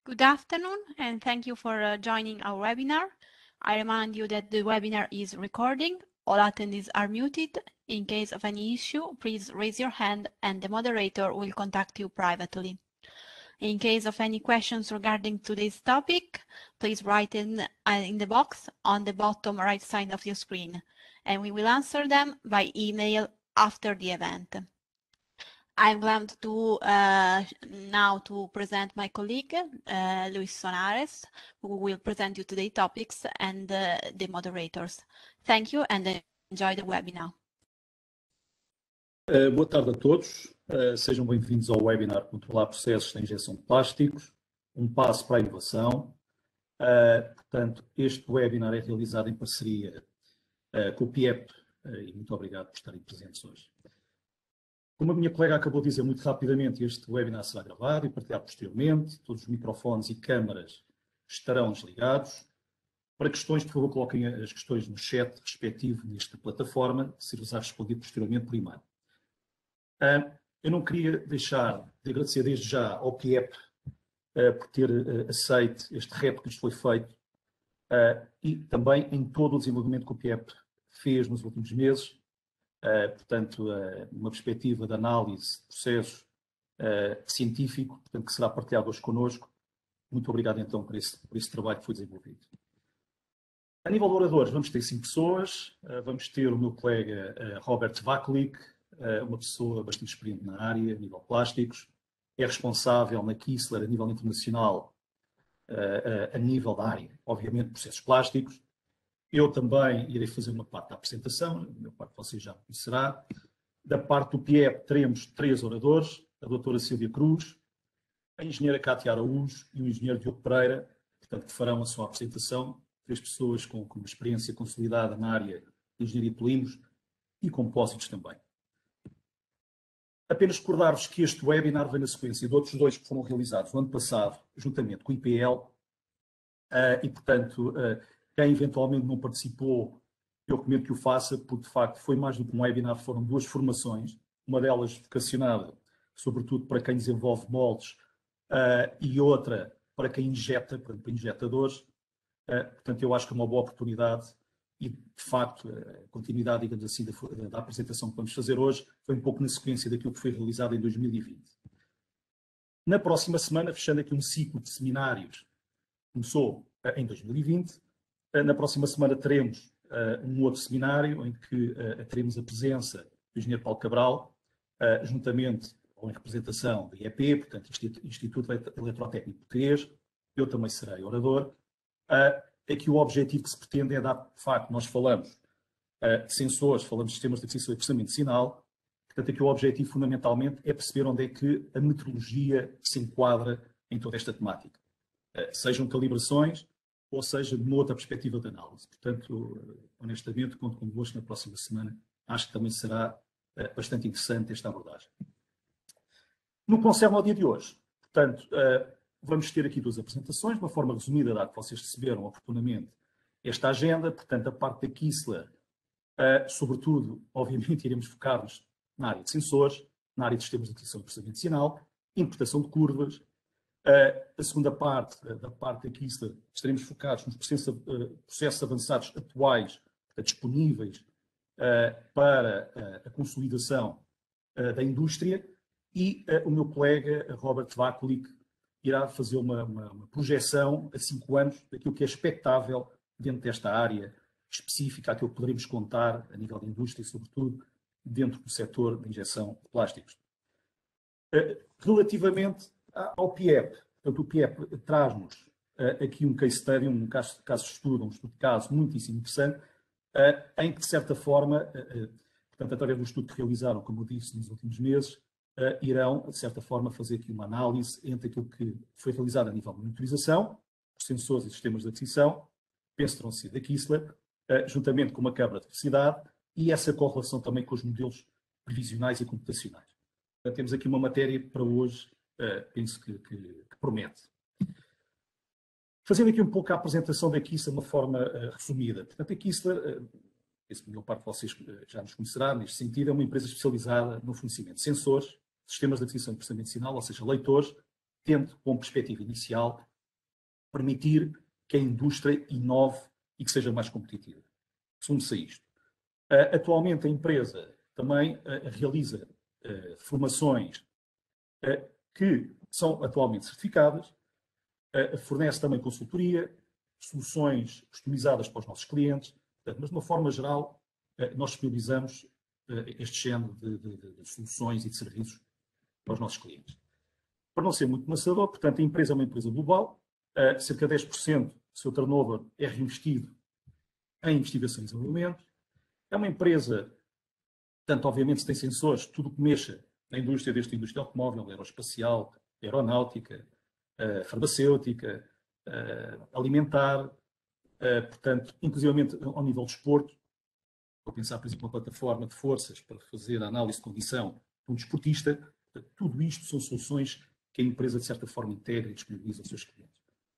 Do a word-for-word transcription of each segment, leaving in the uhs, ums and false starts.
Good afternoon, and thank you for uh, joining our webinar. I remind you that the webinar is recording. All attendees are muted. In case of any issue, please raise your hand and the moderator will contact you privately. In case of any questions regarding today's topic, please write in, uh, in the box on the bottom right side of your screen, and we will answer them by email after the event. I'm glad to uh, now to present my colleague, uh, Luis Sonares, who will present you today's topics and uh, the moderators. Thank you and enjoy the webinar. Uh, boa tarde a todos. Uh, sejam bem-vindos ao webinar Controlar Processos de Injeção de Plásticos, um passo para a inovação. Uh, portanto, este webinar é realizado em parceria uh, com o P I E P uh, e muito obrigado por estarem presentes hoje. Como a minha colega acabou de dizer muito rapidamente, este webinar será gravado e partilhado posteriormente. Todos os microfones e câmaras estarão desligados. Para questões, por favor, coloquem as questões no chat respectivo nesta plataforma, se vos há respondido posteriormente por e-mail. Uh, eu não queria deixar de agradecer desde já ao P I E P uh, por ter uh, aceito este repto que nos foi feito uh, e também em todo o desenvolvimento que o P I E P fez nos últimos meses. Uh, portanto, uh, uma perspectiva de análise de processo uh, científico, portanto, que será partilhado hoje connosco. Muito obrigado, então, por esse, por esse trabalho que foi desenvolvido. A nível de oradores, vamos ter cinco pessoas. Uh, vamos ter o meu colega uh, Robert Vaklik, uh, uma pessoa bastante experiente na área, a nível de plásticos. É responsável na Kistler, a nível internacional, uh, uh, a nível da área, obviamente, de processos plásticos. Eu também irei fazer uma parte da apresentação, a minha parte vocês já conhecerá. Da parte do P I E P teremos três oradores, a doutora Silvia Cruz, a engenheira Cátia Araújo e o engenheiro Diogo Pereira, portanto, que farão a sua apresentação. Três pessoas com, com uma experiência consolidada na área de engenharia de polímeros e compósitos também. Apenas recordar-vos que este webinar vem na sequência de outros dois que foram realizados no ano passado, juntamente com o I P L, uh, e, portanto, uh, quem eventualmente não participou, eu recomendo que o faça, porque de facto foi mais do que um webinar, foram duas formações, uma delas vocacionada, sobretudo para quem desenvolve moldes, uh, e outra para quem injeta, para injetadores. Uh, portanto, eu acho que é uma boa oportunidade e, de facto, a continuidade, digamos assim, da, da apresentação que vamos fazer hoje foi um pouco na sequência daquilo que foi realizado em dois mil e vinte. Na próxima semana, fechando aqui um ciclo de seminários, começou uh, em dois mil e vinte, na próxima semana teremos uh, um outro seminário em que uh, teremos a presença do engenheiro Paulo Cabral, uh, juntamente ou em representação da I E P, portanto, Instituto Eletrotécnico Português. Eu também serei orador. Uh, aqui o objetivo que se pretende é dar, de facto, nós falamos uh, de sensores, falamos de sistemas de aquisição e processamento de sinal. Portanto, aqui o objetivo, fundamentalmente, é perceber onde é que a metrologia se enquadra em toda esta temática. Uh, sejam calibrações, ou seja, de uma outra perspectiva de análise. Portanto, honestamente, conto convosco na próxima semana. Acho que também será uh, bastante interessante esta abordagem. No que concerne ao dia de hoje, portanto, uh, vamos ter aqui duas apresentações, de uma forma resumida, dado que vocês receberam oportunamente esta agenda. Portanto, a parte da Kistler, uh, sobretudo, obviamente, iremos focar-nos na área de sensores, na área de sistemas de aquisição e processamento de sinal, importação de curvas. Uh, a segunda parte, uh, da parte da Kistler, estaremos focados nos processos, uh, processos avançados atuais, uh, disponíveis uh, para uh, a consolidação uh, da indústria, e uh, o meu colega Robert Vaklik irá fazer uma, uma, uma projeção a cinco anos daquilo que é expectável dentro desta área específica, aquilo que poderemos contar a nível de indústria e, sobretudo, dentro do setor de injeção de plásticos. Uh, relativamente ao P I E P, portanto, o P I E P traz-nos uh, aqui um case study, um caso, caso de estudo, um estudo de caso muitíssimo interessante, uh, em que, de certa forma, uh, uh, portanto, através do estudo que realizaram, como eu disse, nos últimos meses, uh, irão, de certa forma, fazer aqui uma análise entre aquilo que foi realizado a nível de monitorização, os sensores e sistemas de aquisição, penso que terão sido da Kistler, uh, juntamente com uma câmara de velocidade, e essa correlação também com os modelos previsionais e computacionais. Portanto, temos aqui uma matéria para hoje, Uh, penso que, que, que promete. Fazendo aqui um pouco a apresentação da Kistler de uma forma uh, resumida. Portanto, a Kistler, uh, penso que a maior parte de vocês uh, já nos conhecerá, neste sentido, é uma empresa especializada no fornecimento de sensores, sistemas de aquisição e processamento de sinal, ou seja, leitores, tendo como perspectiva inicial permitir que a indústria inove e que seja mais competitiva. Assume-se isto. Uh, atualmente a empresa também uh, realiza uh, formações uh, que são atualmente certificadas, uh, fornece também consultoria, soluções customizadas para os nossos clientes, portanto, mas de uma forma geral uh, nós disponibilizamos uh, este género de, de, de soluções e de serviços para os nossos clientes. Para não ser muito maçador, portanto, a empresa é uma empresa global, uh, cerca de dez por cento do seu turnover é reinvestido em investigação e desenvolvimento. É uma empresa, portanto, obviamente, se tem sensores, tudo que mexa na indústria, desde a indústria automóvel, aeroespacial, aeronáutica, uh, farmacêutica, uh, alimentar, uh, portanto, inclusivamente ao nível de desporto. Vou pensar, por exemplo, uma plataforma de forças para fazer a análise de condição de um desportista. Tudo isto são soluções que a empresa, de certa forma, integra e disponibiliza aos seus clientes.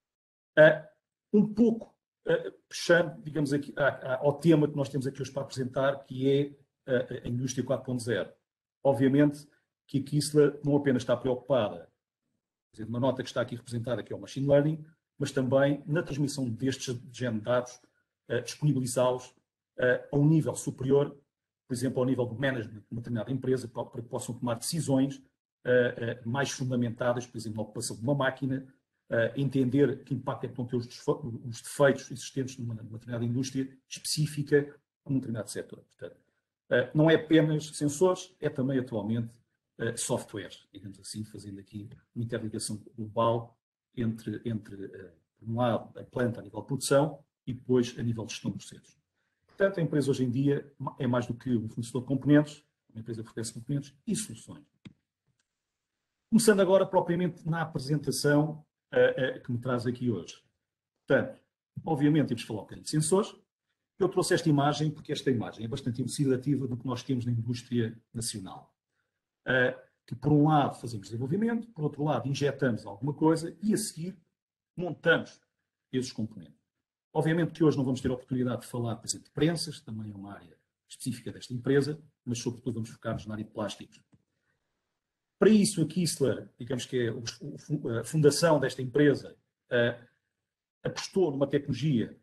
Uh, um pouco uh, puxando, digamos, aqui, a, a, ao tema que nós temos aqui hoje para apresentar, que é a, a indústria quatro ponto zero. Obviamente que a Kistler não apenas está preocupada, quer dizer, uma nota que está aqui representada, que é o Machine Learning, mas também na transmissão destes géneros de dados, uh, disponibilizá-los uh, a um nível superior, por exemplo, ao nível do management de uma determinada empresa, para, para que possam tomar decisões Uh, uh, mais fundamentadas, por exemplo, na ocupação de uma máquina, uh, entender que impacto é que vão ter os, os defeitos existentes numa, numa determinada indústria específica num determinado setor. Portanto, uh, não é apenas sensores, é também atualmente uh, software, digamos assim, fazendo aqui uma interligação global entre, entre uh, por um lado, a planta a nível de produção e depois a nível de gestão de processos. Portanto, a empresa hoje em dia é mais do que um fornecedor de componentes, uma empresa que fornece componentes e soluções. Começando agora propriamente na apresentação uh, uh, que me traz aqui hoje. Portanto, obviamente temos que falar um bocadinho de sensores. Eu trouxe esta imagem porque esta imagem é bastante elucidativa do que nós temos na indústria nacional. Uh, que por um lado fazemos desenvolvimento, por outro lado injetamos alguma coisa e a seguir montamos esses componentes. Obviamente que hoje não vamos ter a oportunidade de falar, por exemplo, de prensas, também é uma área específica desta empresa, mas sobretudo vamos focar-nos na área de plásticos. Para isso, a Kistler, digamos que é a fundação desta empresa, uh, apostou numa tecnologia,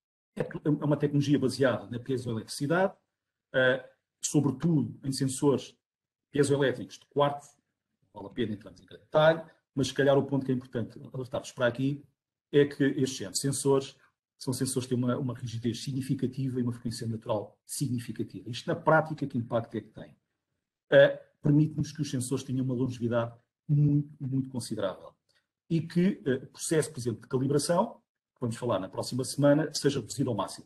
é uma tecnologia baseada na piezoeletricidade, uh, sobretudo em sensores piezoelétricos de quartzo. Não vale a pena entrarmos em detalhe, mas se calhar o ponto que é importante alertar-vos para aqui é que estes géneros de sensores são sensores que têm uma, uma rigidez significativa e uma frequência natural significativa. Isto, na prática, que impacto é que tem? Uh, permite-nos que os sensores tenham uma longevidade muito, muito considerável. E que uh, o processo, por exemplo, de calibração, que vamos falar na próxima semana, seja reduzido ao máximo.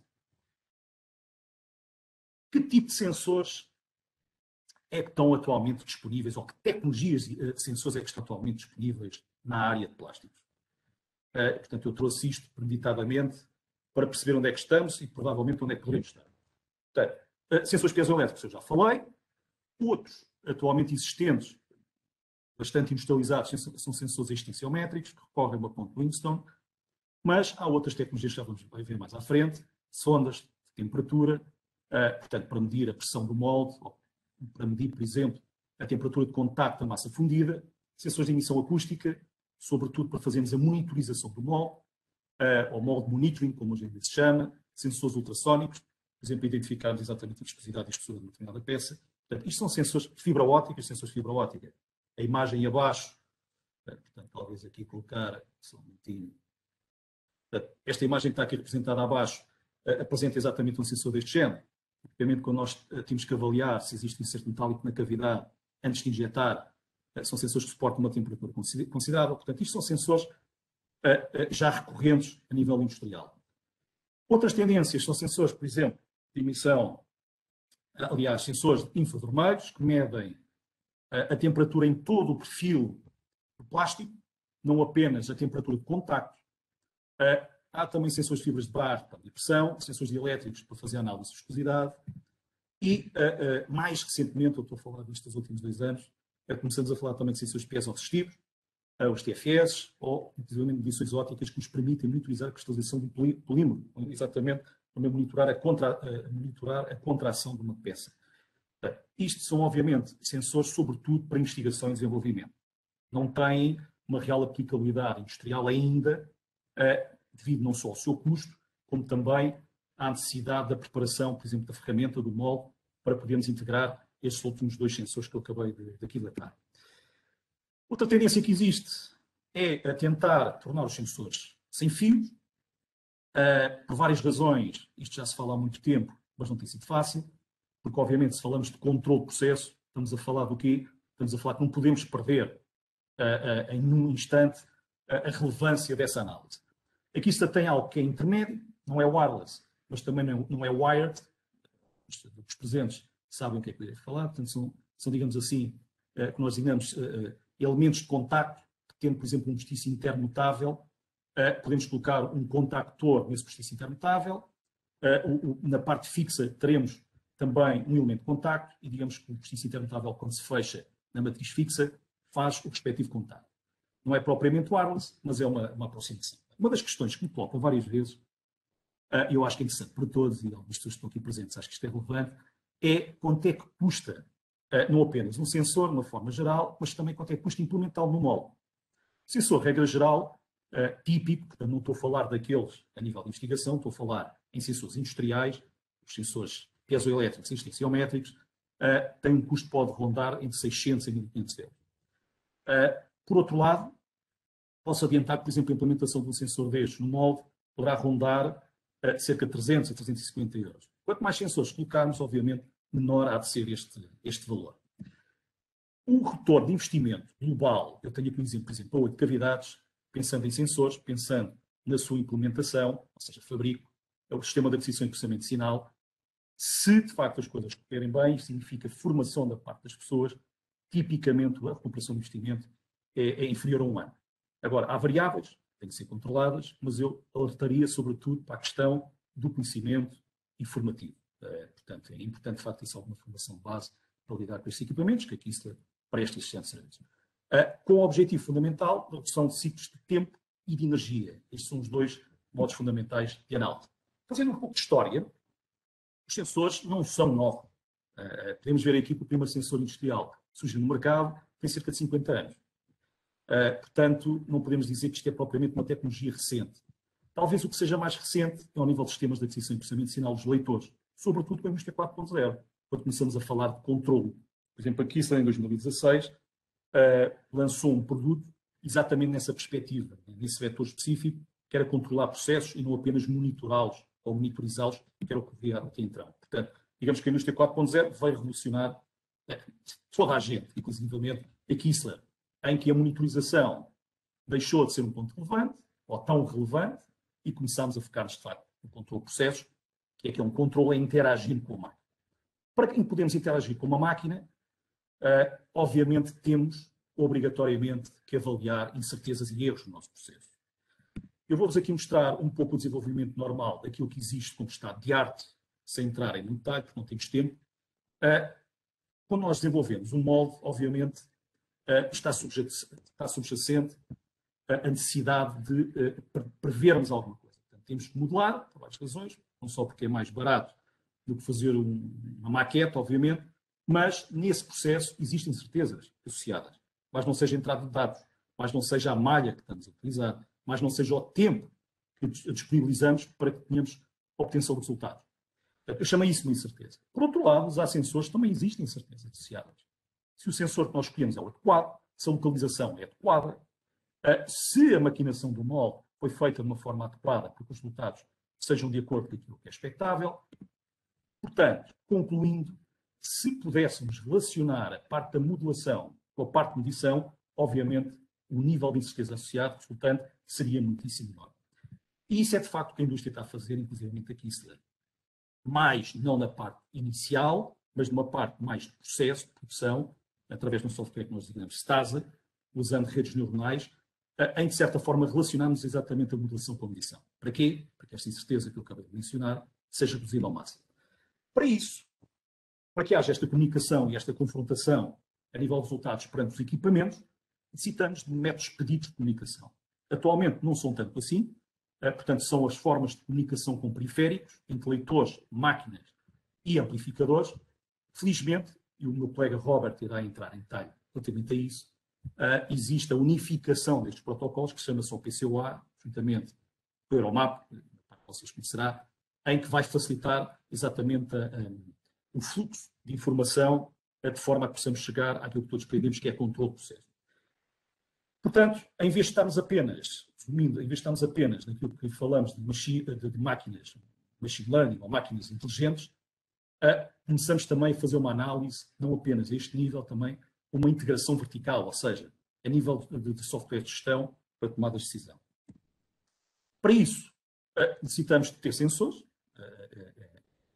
Que tipo de sensores é que estão atualmente disponíveis, ou que tecnologias de sensores é que estão atualmente disponíveis na área de plásticos? Uh, portanto, eu trouxe isto premeditadamente para perceber onde é que estamos e provavelmente onde é que podemos estar. Portanto, uh, sensores piezoelétricos eu já falei. Outros atualmente existentes, bastante industrializados, são sensores extensiométricos, que recorrem a uma ponte Wingstone, mas há outras tecnologias que já vamos ver mais à frente, sondas de temperatura, uh, portanto, para medir a pressão do molde, ou para medir, por exemplo, a temperatura de contacto da massa fundida, sensores de emissão acústica, sobretudo para fazermos a monitorização do molde, uh, ou molde monitoring, como hoje em dia se chama, sensores ultrassónicos, por exemplo, identificarmos exatamente a viscosidade e espessura de uma determinada peça. Portanto, isto são sensores de fibra óptica, sensores de fibra óptica. A imagem abaixo, portanto, talvez aqui colocar, só um minutinho. Portanto, esta imagem que está aqui representada abaixo uh, apresenta exatamente um sensor deste género. Obviamente, quando nós uh, temos que avaliar se existe inserto metálico na cavidade antes de injetar, uh, são sensores que suportam uma temperatura considerável. Portanto, isto são sensores uh, uh, já recorrentes a nível industrial. Outras tendências são sensores, por exemplo, de emissão. Aliás, sensores infravermelhos que medem a, a temperatura em todo o perfil do plástico, não apenas a temperatura de contacto. Uh, há também sensores de fibras de barro para medir pressão, sensores dielétricos para fazer análise de viscosidade e, uh, uh, mais recentemente, eu estou a falar disto nos últimos dois anos, uh, começamos a falar também de sensores piezoresistivos, uh, os T F S, ou, inclusive, medições ópticas que nos permitem monitorizar a cristalização do polímero, exatamente para monitorar a, contra, a monitorar a contração de uma peça. Portanto, isto são, obviamente, sensores, sobretudo, para investigação e desenvolvimento. Não têm uma real aplicabilidade industrial ainda, uh, devido não só ao seu custo, como também à necessidade da preparação, por exemplo, da ferramenta, do molde, para podermos integrar estes últimos dois sensores que eu acabei de, de aquilatar. Outra tendência que existe é a tentar tornar os sensores sem fio, uh, por várias razões. Isto já se fala há muito tempo, mas não tem sido fácil, porque obviamente se falamos de controle de processo, estamos a falar do quê? Estamos a falar que não podemos perder uh, uh, em um instante uh, a relevância dessa análise. Aqui se tem algo que é intermédio, não é wireless, mas também não, não é wired. Os, os presentes sabem o que é que eu irei falar, portanto são, são digamos assim, uh, que nós designamos uh, uh, elementos de contacto, que tendo, por exemplo, um postiço intermutável, uh, podemos colocar um contactor nesse postiço intermutável. Uh, o, o, na parte fixa teremos também um elemento de contacto e digamos que o postiço intermutável, quando se fecha na matriz fixa, faz o respectivo contacto. Não é propriamente wireless, mas é uma, uma aproximação. Uma das questões que me colocam várias vezes, uh, eu acho que é interessante para todos, e algumas pessoas que estão aqui presentes, acho que isto é relevante, é quanto é que custa, uh, não apenas um sensor, de uma forma geral, mas também quanto é que custa implementá-lo no molde. O sensor, regra geral, uh, típico, portanto não estou a falar daqueles a nível de investigação, estou a falar em sensores industriais, os sensores piezoelétricos e extensiométricos, uh, tem um custo que pode rondar entre seiscentos e mil e quinhentos euros. Uh, por outro lado, posso adiantar que, por exemplo, a implementação de um sensor destes no molde poderá rondar uh, cerca de trezentos a trezentos e cinquenta euros. Quanto mais sensores colocarmos, obviamente, menor há de ser este, este valor. Um retorno de investimento global, eu tenho aqui um exemplo, por exemplo, oito cavidades, pensando em sensores, pensando na sua implementação, ou seja, fabrico, é o sistema de aquisição e processamento de sinal. Se, de facto, as coisas correrem bem, significa formação da parte das pessoas, tipicamente a recuperação do investimento é, é inferior a um ano. Agora, há variáveis, têm que ser controladas, mas eu alertaria, sobretudo, para a questão do conhecimento informativo. Uh, portanto, é importante, de facto, isso alguma formação de base para lidar com estes equipamentos, que aqui se presta este serviço. Uh, com o objetivo fundamental da redução de ciclos de tempo e de energia. Estes são os dois modos fundamentais de análise. Fazendo um pouco de história, os sensores não são novos. Uh, podemos ver aqui que o primeiro sensor industrial que surgiu no mercado tem cerca de cinquenta anos. Uh, portanto, não podemos dizer que isto é propriamente uma tecnologia recente. Talvez o que seja mais recente é ao nível de sistemas de aquisição e processamento de sinal dos leitores, sobretudo com a indústria quatro ponto zero, quando começamos a falar de controle. Por exemplo, aqui, em dois mil e dezasseis, uh, lançou um produto exatamente nessa perspectiva, nesse vetor específico, que era controlar processos e não apenas monitorá-los ou monitorizá-los, que era o que veio até então. Portanto, digamos que a indústria quatro ponto zero veio revolucionar uh, toda a gente, inclusivamente a Kistler, em que a monitorização deixou de ser um ponto relevante, ou tão relevante, e começámos a focar-nos, de facto, no controle de processos, que é que é um controle a interagir com a máquina. Para quem podemos interagir com uma máquina, uh, obviamente temos, obrigatoriamente, que avaliar incertezas e erros no nosso processo. Eu vou-vos aqui mostrar um pouco o desenvolvimento normal daquilo que existe como estado de arte, sem entrar em muito detalhe, porque não temos tempo. Uh, quando nós desenvolvemos um molde, obviamente, Uh, está, subjacente, está subjacente a necessidade de uh, prevermos alguma coisa. Portanto, temos que modelar, por várias razões, não só porque é mais barato do que fazer um, uma maquete, obviamente, mas nesse processo existem certezas associadas. Mas não seja a entrada de dados, mas não seja a malha que estamos a utilizar, mas não seja o tempo que disponibilizamos para que tenhamos a obtenção de resultados. Eu chamo isso de uma incerteza. Por outro lado, os sensores também existem incertezas associadas. Se o sensor que nós escolhemos é o adequado, se a localização é adequada, se a maquinação do molde foi feita de uma forma adequada para que os resultados sejam de acordo com aquilo que é expectável. Portanto, concluindo, se pudéssemos relacionar a parte da modelação com a parte de medição, obviamente o nível de incerteza associado, resultante, seria muitíssimo menor. E isso é de facto o que a indústria está a fazer, inclusive aqui, mais não na parte inicial, mas numa parte mais de processo, de produção, através de um software que nós designamos STASA, usando redes neuronais, em, de certa forma, relacionarmos exatamente a modelação com a medição. Para quê? Para que esta incerteza que eu acabei de mencionar seja reduzida ao máximo. Para isso, para que haja esta comunicação e esta confrontação a nível de resultados perante os equipamentos, necessitamos de métodos pedidos de comunicação. Atualmente não são tanto assim, portanto, são as formas de comunicação com periféricos, entre leitores, máquinas e amplificadores. Felizmente, e o meu colega Robert irá entrar em detalhe relativamente a isso, uh, existe a unificação destes protocolos, que chama-se o P C O A, juntamente o Euromap, que vocês conhecerá, em que vai facilitar exatamente a, a, o fluxo de informação de forma a que possamos chegar àquilo que todos pretendemos, que é controle do processo. Portanto, em vez de estarmos apenas, resumindo, em vez de estarmos apenas naquilo que falamos de, machine, de, de máquinas, machine learning ou máquinas inteligentes, uh, começamos também a fazer uma análise, não apenas a este nível, também uma integração vertical, ou seja, a nível de, de software de gestão para tomada de decisão. Para isso, uh, necessitamos de ter sensores. Uh,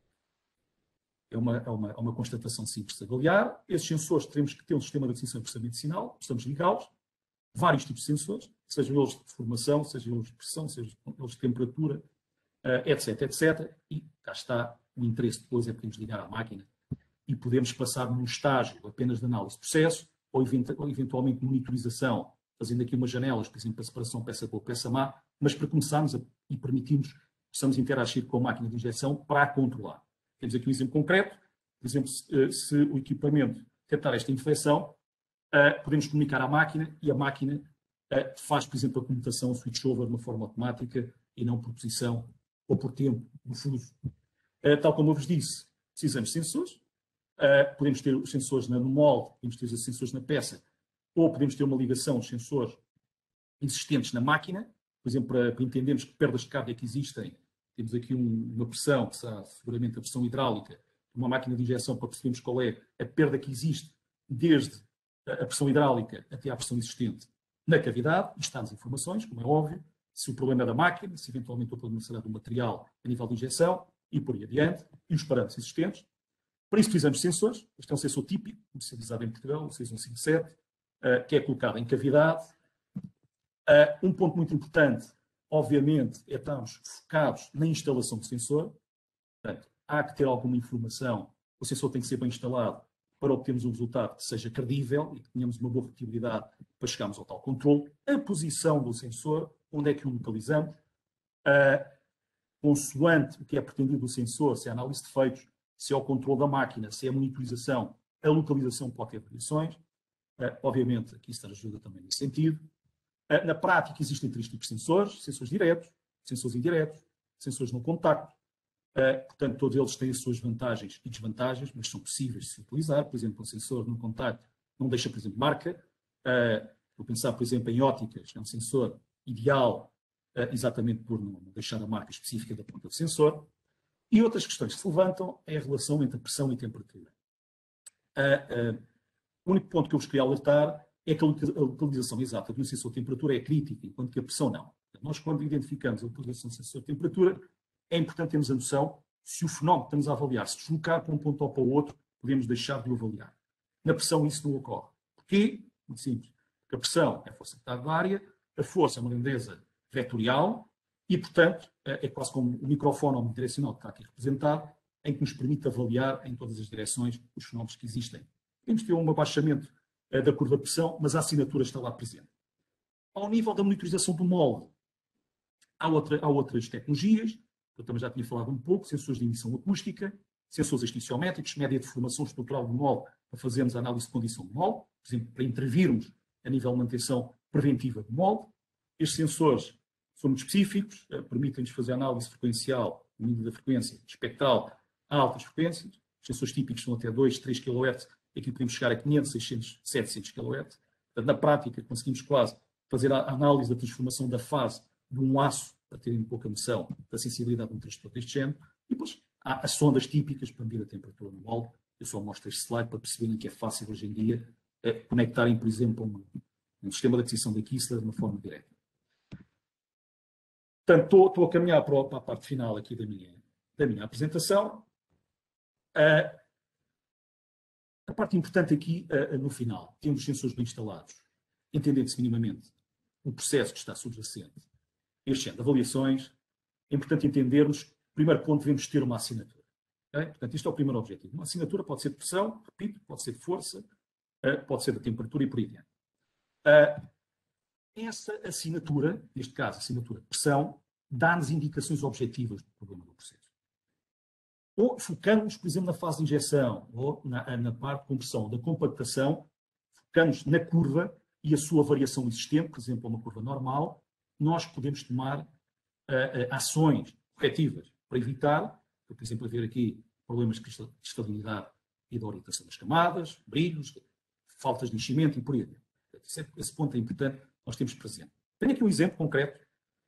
é, uma, é, uma, é uma constatação simples de avaliar. Esses sensores teremos que ter um sistema de aquisição e processamento de sinal, precisamos ligá-los. Vários tipos de sensores, sejam eles de formação, sejam eles de pressão, sejam eles de temperatura, uh, etc, etcétera. E cá está o interesse depois é podermos ligar à máquina e podemos passar num estágio apenas de análise de processo ou, event ou eventualmente monitorização, fazendo aqui umas janelas, por exemplo, para separação peça boa, peça má, mas para começarmos a, e permitirmos possamos interagir com a máquina de injeção para a controlar. Temos aqui um exemplo concreto, por exemplo, se, se o equipamento detectar esta infecção, Uh, podemos comunicar à máquina e a máquina uh, faz, por exemplo, a comutação switchover de uma forma automática e não por posição ou por tempo do fuso. Uh, tal como eu vos disse, precisamos de sensores. Uh, podemos ter os sensores no molde, podemos ter os sensores na peça, ou podemos ter uma ligação de sensores existentes na máquina, por exemplo, para, para entendermos que perdas de carga é que existem. Temos aqui um, uma pressão, que será seguramente a pressão hidráulica, uma máquina de injeção para percebermos qual é a perda que existe desde a pressão hidráulica até à pressão existente na cavidade, e está-nos informações, como é óbvio, se o problema é da máquina, se eventualmente o problema será do material a nível de injeção, e por aí adiante, e os parâmetros existentes. Para isso precisamos de sensores. Este é um sensor típico, comercializado em Portugal, o seis um cinco sete, uh, que é colocado em cavidade. Uh, um ponto muito importante, obviamente, é estarmos focados na instalação do sensor. Portanto, há que ter alguma informação, o sensor tem que ser bem instalado, para obtermos um resultado que seja credível e que tenhamos uma boa repetibilidade para chegarmos ao tal controle. A posição do sensor, onde é que o localizamos, uh, consoante o que é pretendido do sensor, se é a análise de defeitos, se é o controle da máquina, se é a monitorização, a localização pode ter variações. Uh, obviamente, aqui Star ajuda também nesse sentido. Uh, na prática, existem três tipos de sensores: sensores diretos, sensores indiretos, sensores no contacto. Uh, portanto, todos eles têm as suas vantagens e desvantagens, mas são possíveis de se utilizar. Por exemplo, um sensor no contacto não deixa, por exemplo, marca. Uh, vou pensar, por exemplo, em óticas, é um sensor ideal uh, exatamente por não deixar a marca específica da ponta do sensor. E outras questões que se levantam é a relação entre pressão e temperatura. Uh, uh, o único ponto que eu vos queria alertar é que a localização exata de um sensor de temperatura é crítica, enquanto que a pressão não. Nós, quando identificamos a localização do sensor de temperatura, é importante termos a noção se o fenómeno que estamos a avaliar se deslocar para um ponto ou para o outro, podemos deixar de o avaliar. Na pressão isso não ocorre. Porquê? Muito simples. Porque a pressão é a força de área, a força é uma grandeza vetorial e, portanto, é quase como o microfone omnidirecional que está aqui representado, em que nos permite avaliar em todas as direções os fenómenos que existem. Podemos ter um abaixamento da curva de pressão, mas a assinatura está lá presente. Ao nível da monitorização do molde, há, outra, há outras tecnologias. Eu também já tinha falado um pouco: sensores de emissão acústica, sensores extensiométricos, média de formação estrutural do molde, para fazermos a análise de condição do molde, por exemplo, para intervirmos a nível de manutenção preventiva do molde. Estes sensores são muito específicos, permitem-nos fazer a análise frequencial, a medida da frequência espectral a altas frequências. Os sensores típicos são até dois, três quilohertz, aqui podemos chegar a quinhentos, seiscentos, setecentos quilohertz. Portanto, na prática, conseguimos quase fazer a análise da transformação da fase de um aço, para terem pouca noção da sensibilidade de um transdutor deste género. E depois há as sondas típicas para medir a temperatura no molde. Eu só mostro este slide para perceberem que é fácil hoje em dia é, conectarem, por exemplo, um, um sistema de aquisição da Kistler de uma forma direta. Portanto, estou, estou a caminhar para, para a parte final aqui da minha, da minha apresentação. Uh, a parte importante aqui, uh, no final, temos os sensores bem instalados, entendendo-se minimamente o processo que está subjacente. Este género de avaliações, é importante entendermos, primeiro ponto, devemos ter uma assinatura. Okay? Portanto, este é o primeiro objetivo. Uma assinatura pode ser de pressão, repito, pode ser de força, uh, pode ser de temperatura e por aí adiante. Uh, essa assinatura, neste caso, assinatura de pressão, dá-nos indicações objetivas do problema do processo. Ou focamos, por exemplo, na fase de injeção, ou na, na parte de compressão, da compactação, focamos na curva e a sua variação existente, por exemplo, uma curva normal, nós podemos tomar uh, uh, ações corretivas para evitar, por exemplo, haver aqui problemas de cristabilidade e de orientação das camadas, brilhos, faltas de enchimento e por aí adiante. Esse, esse ponto é importante, nós temos presente. Tenho aqui um exemplo concreto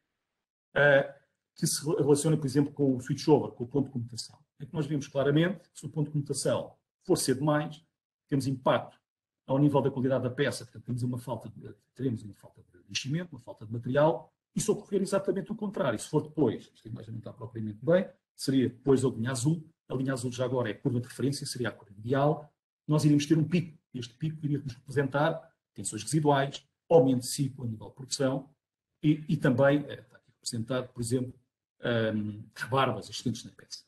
uh, que se relaciona, por exemplo, com o switchover, com o ponto de comutação. É que nós vemos claramente que se o ponto de comutação for ser demais, temos impacto ao nível da qualidade da peça, portanto, temos uma falta de, teremos uma falta de enchimento, uma falta de material, e se ocorrer exatamente o contrário, se for depois, esta imagem não está propriamente bem, seria depois a linha azul, a linha azul já agora é a curva de referência, seria a curva ideal, nós iríamos ter um pico, e este pico iria nos representar tensões residuais, aumento de ciclo a nível de produção, e, e também, está aqui representado, por exemplo, um, rebarbas existentes na peça.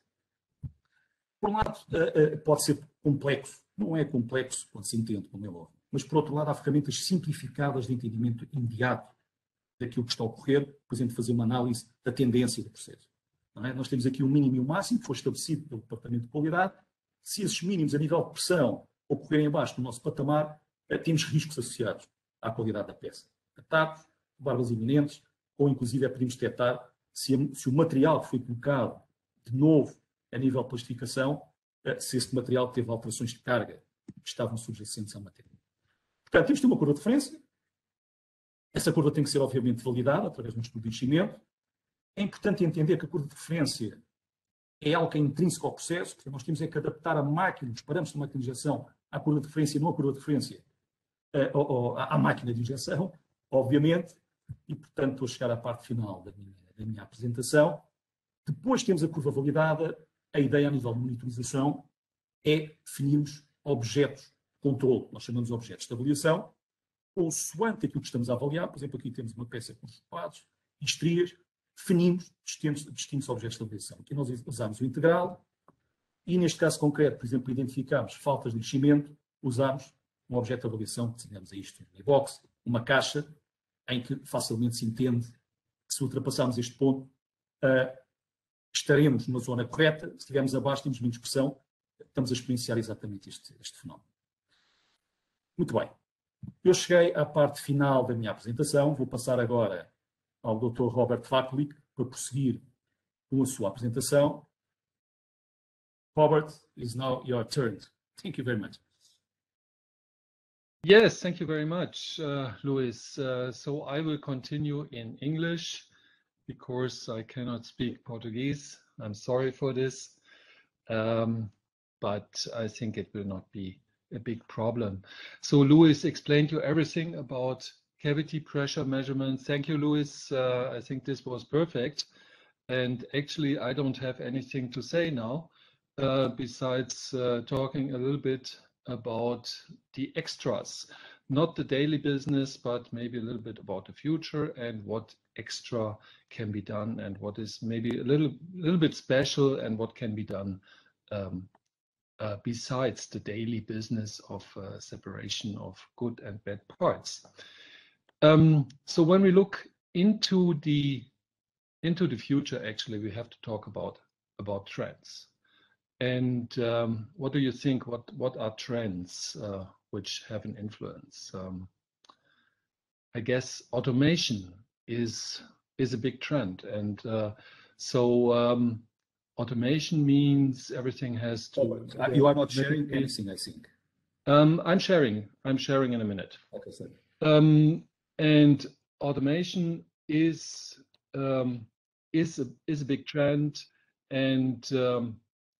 Por um lado, uh, uh, pode ser complexo, não é complexo quando se entende, como é óbvio, mas por outro lado há ferramentas simplificadas de entendimento imediato daquilo que está a ocorrer, por exemplo, fazer uma análise da tendência do processo. Não é? Nós temos aqui o mínimo e o máximo, que foi estabelecido pelo Departamento de Qualidade. Se esses mínimos a nível de pressão ocorrerem abaixo do nosso patamar, uh, temos riscos associados à qualidade da peça. Ataques, barbas iminentes, ou inclusive é podemos detectar se, a, se o material que foi colocado de novo a nível de plastificação, se este material teve alterações de carga que estavam subjacentes à matéria. Portanto, temos de ter uma curva de referência. Essa curva tem que ser, obviamente, validada através de um estudo de enchimento. É importante entender que a curva de referência é algo que é intrínseco ao processo, porque nós temos é que adaptar a máquina, os parâmetros da máquina de injeção à curva de referência, não à curva de referência uh, à máquina de injeção, obviamente, e, portanto, estou a chegar à parte final da minha, da minha apresentação. Depois temos a curva validada. A ideia a nível de monitorização é definirmos objetos de controle, nós chamamos de objetos de avaliação, consoante aquilo que estamos a avaliar. Por exemplo, aqui temos uma peça com chupados e estrias, definimos distintos, distintos objetos de avaliação. Aqui nós usamos o integral e, neste caso concreto, por exemplo, identificamos faltas de enchimento, usamos um objeto de avaliação, que designamos a isto um box, uma caixa, em que facilmente se entende que se ultrapassarmos este ponto, uh, estaremos numa zona correta. Se estivermos abaixo, temos menos pressão. Estamos a experienciar exatamente este, este fenómeno. Muito bem. Eu cheguei à parte final da minha apresentação. Vou passar agora ao doutor Robert Vaklik para prosseguir com a sua apresentação. Robert, it's now your turn. Thank you very much. Yes, thank you very much, uh, Luis. Uh, so I will continue in English, because I cannot speak Portuguese. I'm sorry for this, um, but I think it will not be a big problem. So Luis explained you everything about cavity pressure measurements. Thank you, Luis. Uh, I think this was perfect. And actually, I don't have anything to say now, uh, besides uh, talking a little bit about the extras, not the daily business, but maybe a little bit about the future and what extra can be done and what is maybe a little little bit special and what can be done um, uh, besides the daily business of uh, separation of good and bad parts. Um, so when we look into the into the future, actually, we have to talk about about trends. And um, what do you think? What what are trends uh, which have an influence? Um, I guess automation is is a big trend, and uh, so um, automation means everything has to. Oh, you are not sharing anything, I think. Um, I'm sharing. I'm sharing in a minute. Okay, sorry. Um, and automation is um, is a is a big trend, and um,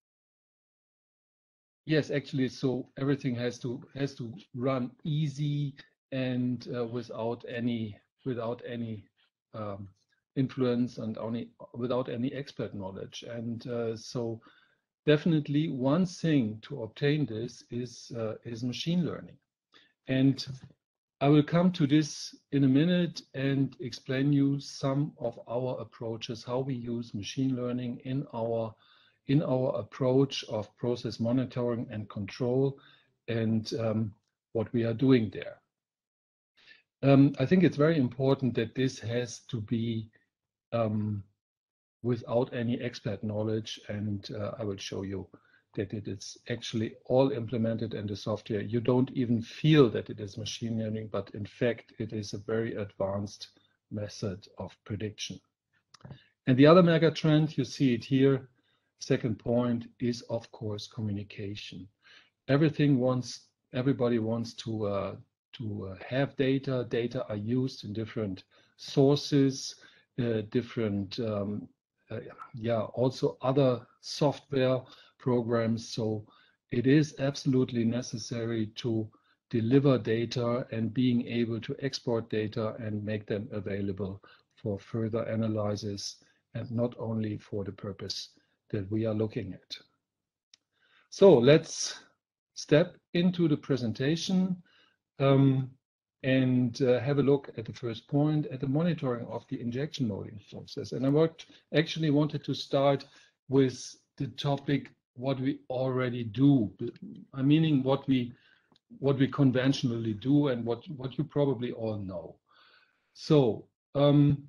yes, actually, so everything has to has to run easy and uh, without any without any um, influence and only without any expert knowledge. And uh, so, definitely, one thing to obtain this is uh, is machine learning. And I will come to this in a minute and explain you some of our approaches, how we use machine learning in our in our approach of process monitoring and control, and um, what we are doing there. Um, I think it's very important that this has to be um, without any expert knowledge, and uh, I will show you that it is actually all implemented in the software. You don't even feel that it is machine learning, but in fact, it is a very advanced method of prediction. And the other mega trend, you see it here, second point, is of course communication. Everything wants, everybody wants to uh, to uh, have data. Data are used in different sources, uh, different, um, uh, yeah, also other software programs. So it is absolutely necessary to deliver data and being able to export data and make them available for further analysis, and not only for the purpose that we are looking at. So let's step into the presentation um, and uh, have a look at the first point, at the monitoring of the injection molding process. And I worked, actually wanted to start with the topic what we already do, I meaning what we what we conventionally do and what what you probably all know. So um,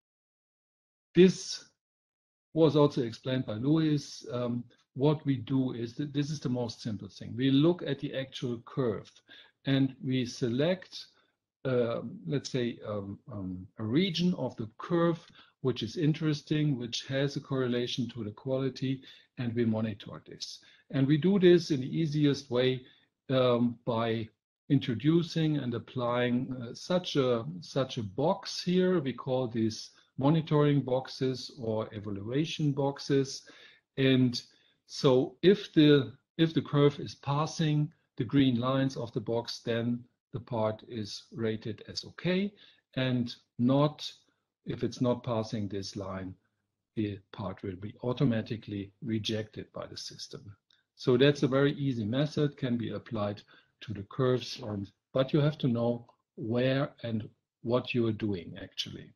this was also explained by Luis. Um, what we do is that this is the most simple thing. We look at the actual curve and we select, uh, let's say, um, um, a region of the curve which is interesting, which has a correlation to the quality, and we monitor this. And we do this in the easiest way um, by introducing and applying uh, such a such a box here. We call these monitoring boxes or evaluation boxes. And so if the if the curve is passing the green lines of the box, then the part is rated as okay, and not if it's not passing this line, the part will be automatically rejected by the system. So that's a very easy method, can be applied to the curves, and but you have to know where and what you are doing actually.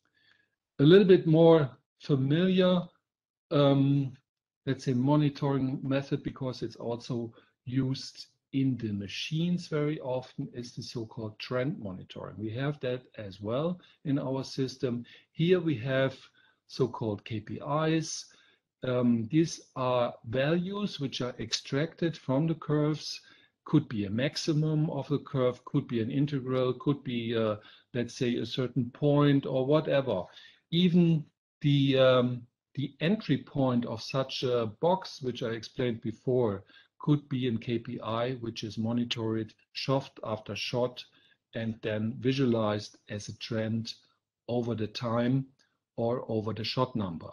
A little bit more familiar, um, let's say, monitoring method, because it's also used in the machines very often, is the so-called trend monitoring. We have that as well in our system. Here we have so-called K P Is. Um, these are values which are extracted from the curves. Could be a maximum of the curve, could be an integral, could be, uh, let's say, a certain point or whatever. Even the, um, the entry point of such a box, which I explained before, could be in K P I, which is monitored shot after shot and then visualized as a trend over the time or over the shot number.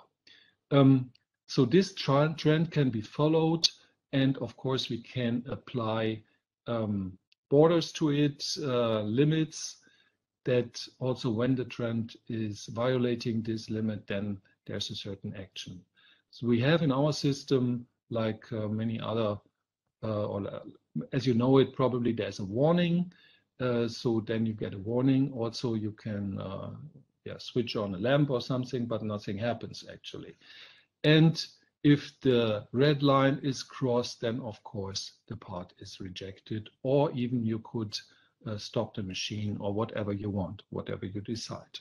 Um, so this trend can be followed, and of course we can apply um, borders to it, uh, limits, that also when the trend is violating this limit, then there's a certain action. So we have in our system, like uh, many other, uh, or uh, as you know it, probably there's a warning. Uh, so then you get a warning. Also, you can uh, yeah, switch on a lamp or something, but nothing happens actually. And if the red line is crossed, then of course the part is rejected, or even you could uh, stop the machine or whatever you want, whatever you decide.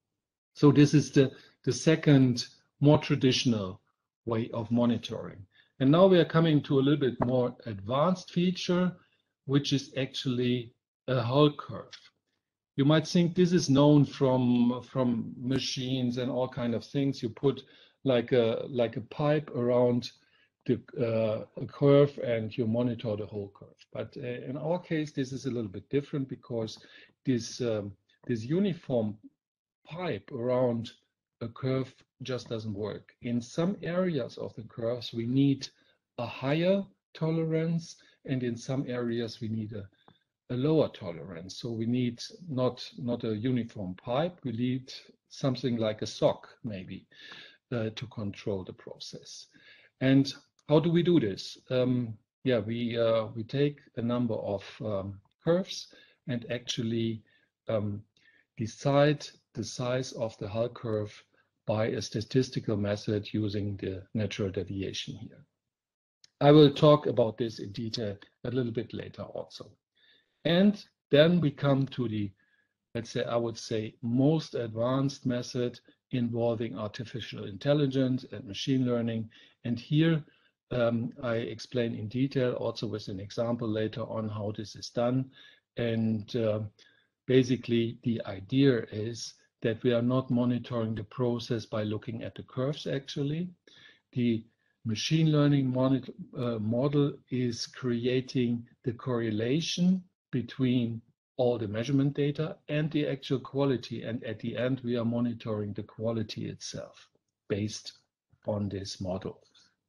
So this is the, the second more traditional way of monitoring. And now we are coming to a little bit more advanced feature, which is actually a Hull curve. You might think this is known from, from machines and all kind of things. You put like a, like a pipe around the uh, a curve and you monitor the whole curve. But uh, in our case, this is a little bit different, because this, um, this uniform pipe around a curve just doesn't work. In some areas of the curves, we need a higher tolerance, and in some areas we need a, a lower tolerance. So we need not, not a uniform pipe, we need something like a sock maybe uh, to control the process. And how do we do this? Um, yeah, we, uh, we take a number of um, curves and actually um, decide the size of the Hull curve by a statistical method using the natural deviation here. I will talk about this in detail a little bit later also. And then we come to the, let's say, I would say, most advanced method involving artificial intelligence and machine learning. And here um, I explain in detail, also with an example later on, how this is done. And uh, basically, the idea is that we are not monitoring the process by looking at the curves actually. The machine learning monitor, uh, model is creating the correlation between all the measurement data and the actual quality. And at the end, we are monitoring the quality itself based on this model.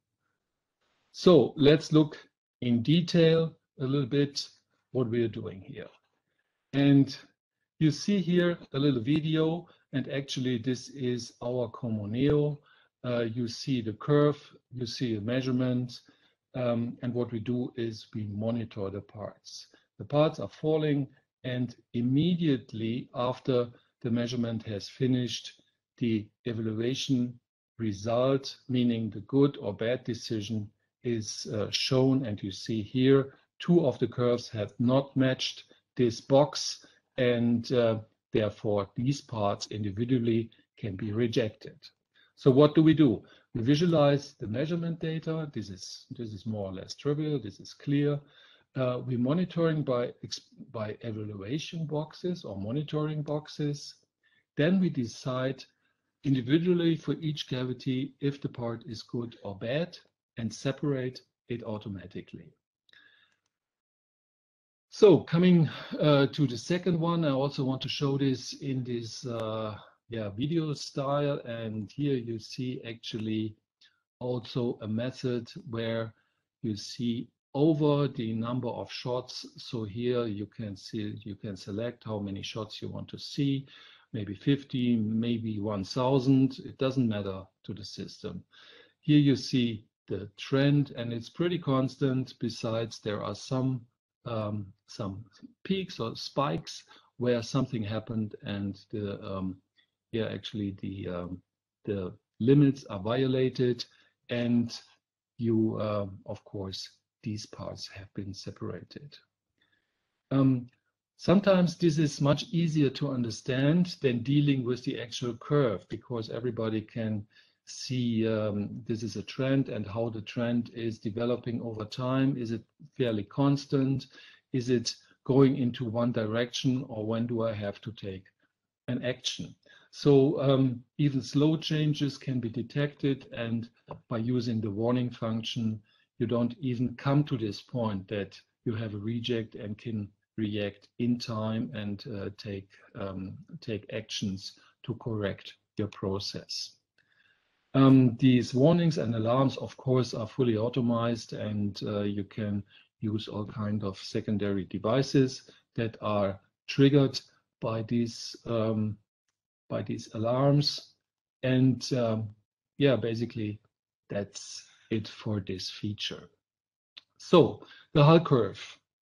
So let's look in detail a little bit what we are doing here. And you see here a little video, and actually this is our Comoneo. Uh, you see the curve, you see a measurement, um, and what we do is we monitor the parts. The parts are falling, and immediately after the measurement has finished, the evaluation result, meaning the good or bad decision, is uh, shown. And you see here, two of the curves have not matched this box, and uh, therefore these parts individually can be rejected. So what do we do? We visualize the measurement data. This is, this is more or less trivial. This is clear. Uh, we're monitoring by, by evaluation boxes or monitoring boxes. Then we decide individually for each cavity if the part is good or bad and separate it automatically. So coming uh, to the second one, I also want to show this in this uh, yeah, video style. And here you see actually also a method where you see over the number of shots. So here you can see, you can select how many shots you want to see, maybe fifty, maybe one thousand. It doesn't matter to the system. Here you see the trend, and it's pretty constant. Besides, there are some um, some peaks or spikes where something happened, and the um, yeah actually the um, the limits are violated, and you uh, of course these parts have been separated. Um, sometimes this is much easier to understand than dealing with the actual curve, because everybody can see um, this is a trend and how the trend is developing over time. Is it fairly constant? Is it going into one direction, or when do I have to take an action? So um, even slow changes can be detected, and by using the warning function, you don't even come to this point that you have a reject and can react in time and uh, take, um, take actions to correct your process. Um, these warnings and alarms, of course, are fully automized, and uh, you can use all kinds of secondary devices that are triggered by these um, by these alarms. And um, yeah, basically that's it for this feature. So the Hull curve.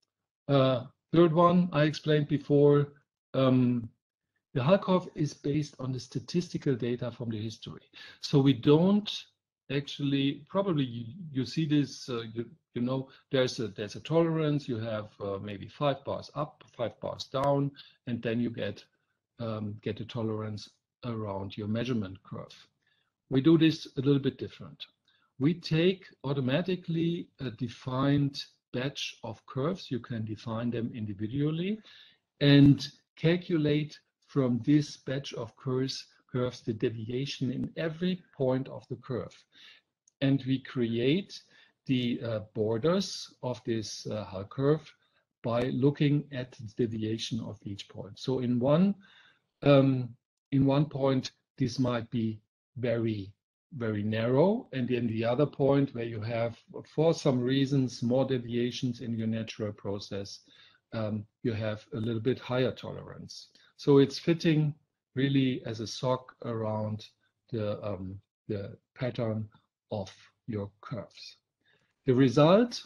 Uh, third one I explained before. Um, The Hull curve is based on the statistical data from the history. So we don't actually, probably you, you see this, uh, you, you know, there's a, there's a tolerance, you have uh, maybe five bars up, five bars down, and then you get, um, get a tolerance around your measurement curve. We do this a little bit different. We take automatically a defined batch of curves, you can define them individually, and calculate from this batch of curves, curves the deviation in every point of the curve. And we create the uh, borders of this uh, Hull curve by looking at the deviation of each point. So in one, um, in one point, this might be very, very narrow. And in the other point where you have, for some reasons, more deviations in your natural process, um, you have a little bit higher tolerance. So it's fitting really as a sock around the, um, the pattern of your curves. The result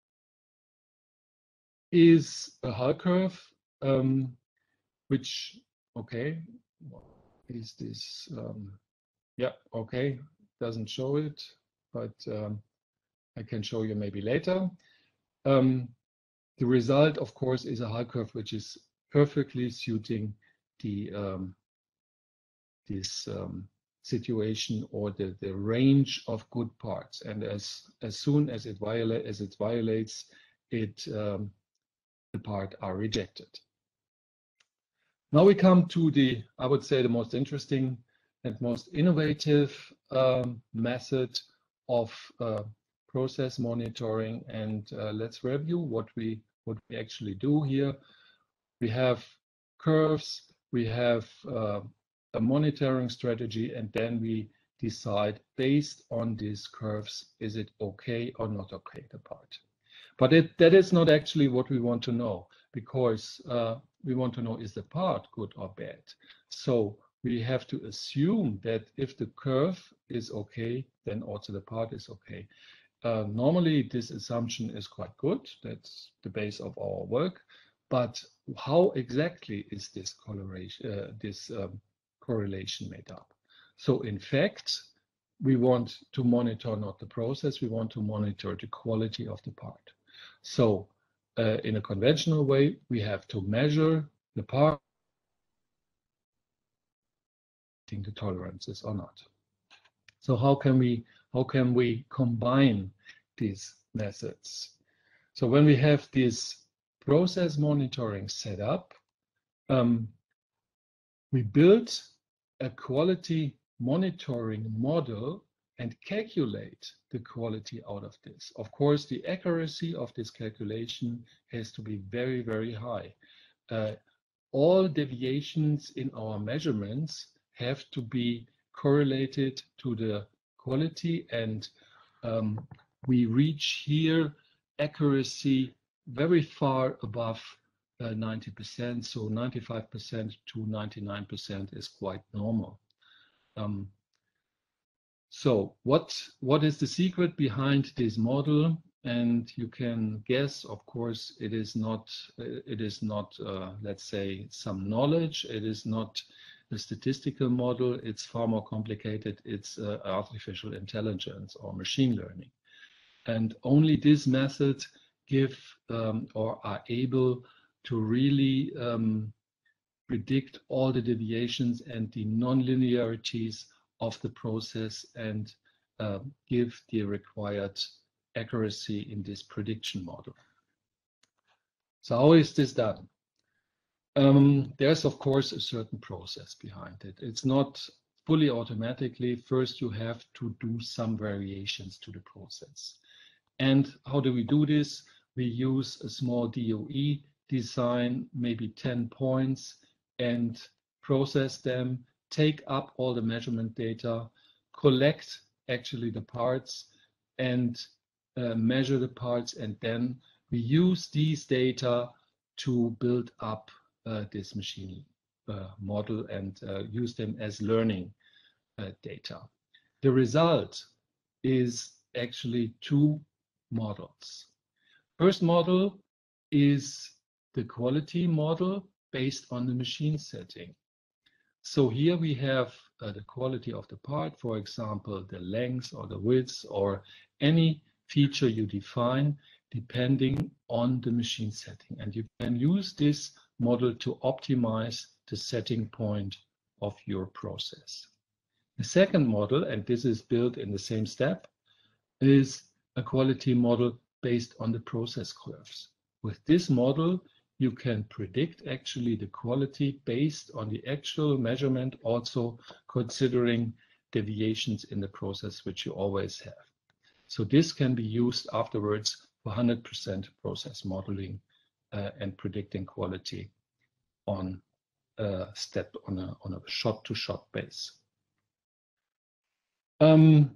is a Hull curve, um, which, okay, what is this? Um, yeah, okay, doesn't show it, but um, I can show you maybe later. Um, the result, of course, is a Hull curve which is perfectly suiting the um, this um, situation or the, the range of good parts, and as as soon as it violate as it violates it, um, the part are rejected. Now we come to the, I would say, the most interesting and most innovative um, method of uh, process monitoring. And uh, let's review what we what we actually do here. We have curves, we have uh, a monitoring strategy, and then we decide based on these curves, is it okay or not okay, the part. But it, that is not actually what we want to know, because uh, we want to know, is the part good or bad? So we have to assume that if the curve is okay, then also the part is okay. Uh, normally, this assumption is quite good. That's the base of our work. But how exactly is this correlation, uh, this um, correlation made up? So in fact, we want to monitor not the process, we want to monitor the quality of the part. So uh, in a conventional way, we have to measure the part, the tolerances or not. So how can we how can we combine these methods? So when we have this process monitoring set up, um, we build a quality monitoring model and calculate the quality out of this. Of course, the accuracy of this calculation has to be very, very high. Uh, all deviations in our measurements have to be correlated to the quality, and um, we reach here accuracy very far above uh, ninety percent, so ninety-five percent to ninety-nine percent is quite normal. Um, so what, what is the secret behind this model? And you can guess, of course, it is not, it is not, uh, let's say, some knowledge. It is not a statistical model. It's far more complicated. It's uh, artificial intelligence or machine learning. And only this method give um, or are able to really um, predict all the deviations and the non-linearities of the process and uh, give the required accuracy in this prediction model. So how is this done? Um, there's of course a certain process behind it. It's not fully automatically. First you have to do some variations to the process. And how do we do this? We use a small D O E, design maybe ten points and process them, take up all the measurement data, collect actually the parts and uh, measure the parts, and then we use these data to build up uh, this machine uh, model and uh, use them as learning uh, data. The result is actually two models. First model is the quality model based on the machine setting. So here we have uh, the quality of the part, for example, the length or the width or any feature you define depending on the machine setting. And you can use this model to optimize the setting point of your process. The second model, and this is built in the same step, is a quality model based on the process curves. With this model, you can predict actually the quality based on the actual measurement, also considering deviations in the process, which you always have. So this can be used afterwards for one hundred percent process modeling uh, and predicting quality on a step, on a, on a shot-to-shot base. Um,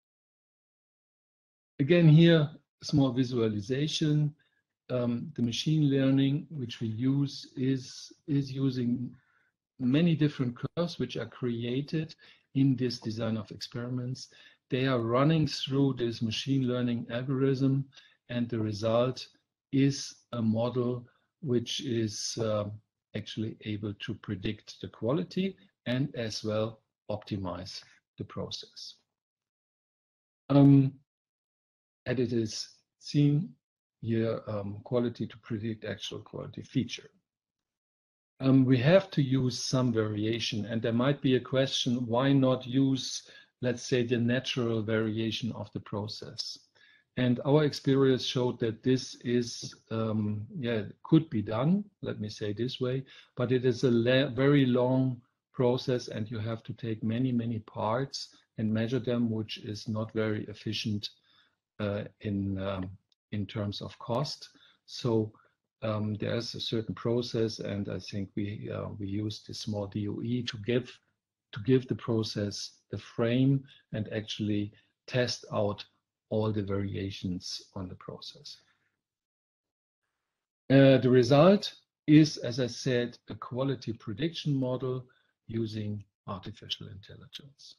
again here, a small visualization. Um, the machine learning which we use is, is using many different curves which are created in this design of experiments. They are running through this machine learning algorithm, and the result is a model which is uh, actually able to predict the quality and as well optimize the process. Um, and it is seen here, um, quality to predict actual quality feature. Um, we have to use some variation, and there might be a question, why not use, let's say, the natural variation of the process? And our experience showed that this is, um, yeah, could be done, let me say this way, but it is a very long process and you have to take many, many parts and measure them, which is not very efficient uh, in, um, in terms of cost. So um, there's a certain process, and I think we, uh, we use the small D O E to give, to give the process the frame and actually test out all the variations on the process. Uh, the result is, as I said, a quality prediction model using artificial intelligence.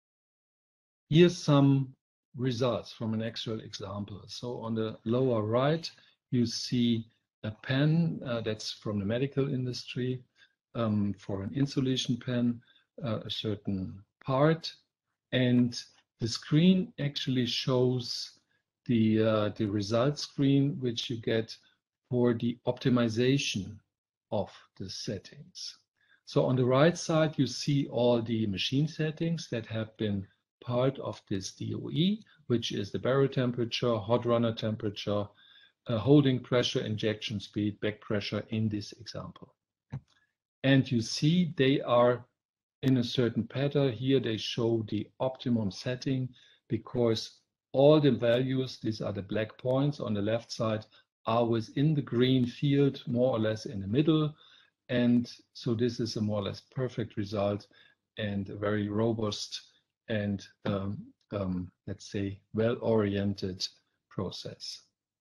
Here's some results from an actual example. So on the lower right, you see a pen uh, that's from the medical industry um, for an insulation pen, uh, a certain part, and the screen actually shows the uh, the result screen which you get for the optimization of the settings. So on the right side, you see all the machine settings that have been part of this D O E, which is the barrel temperature, hot runner temperature, uh, holding pressure, injection speed, back pressure in this example. And you see they are in a certain pattern. Here they show the optimum setting because all the values, these are the black points on the left side, are within the green field, more or less in the middle. And so this is a more or less perfect result and a very robust and um, um, let's say well-oriented process.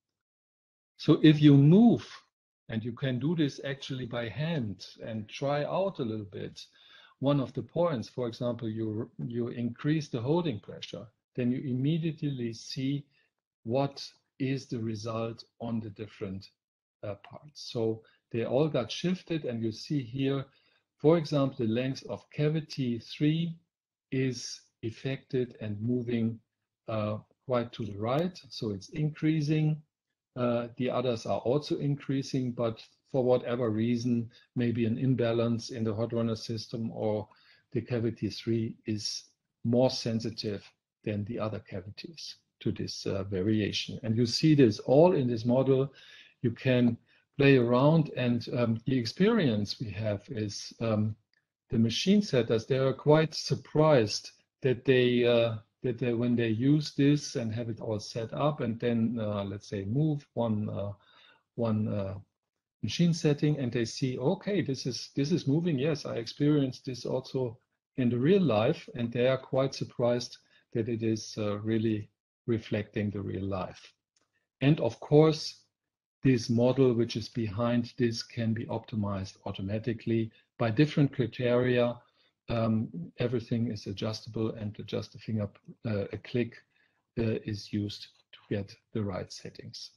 So if you move, and you can do this actually by hand and try out a little bit, one of the points, for example, you, you increase the holding pressure, then you immediately see what is the result on the different uh, parts. So they all got shifted, and you see here, for example, the length of cavity three is affected and moving uh, quite to the right. So it's increasing. Uh, the others are also increasing, but for whatever reason, maybe an imbalance in the hot runner system, or the cavity three is more sensitive than the other cavities to this uh, variation. And you see this all in this model. You can play around, and um, the experience we have is um, the machine setters, they are quite surprised that they, uh, that they, when they use this and have it all set up, and then uh, let's say move one, uh, one uh, machine setting, and they see, okay, this is, this is moving. Yes, I experienced this also in the real life, and they are quite surprised that it is uh, really reflecting the real life. And of course, this model which is behind this can be optimized automatically by different criteria. Um, everything is adjustable, and just a finger, uh, a click uh, is used to get the right settings.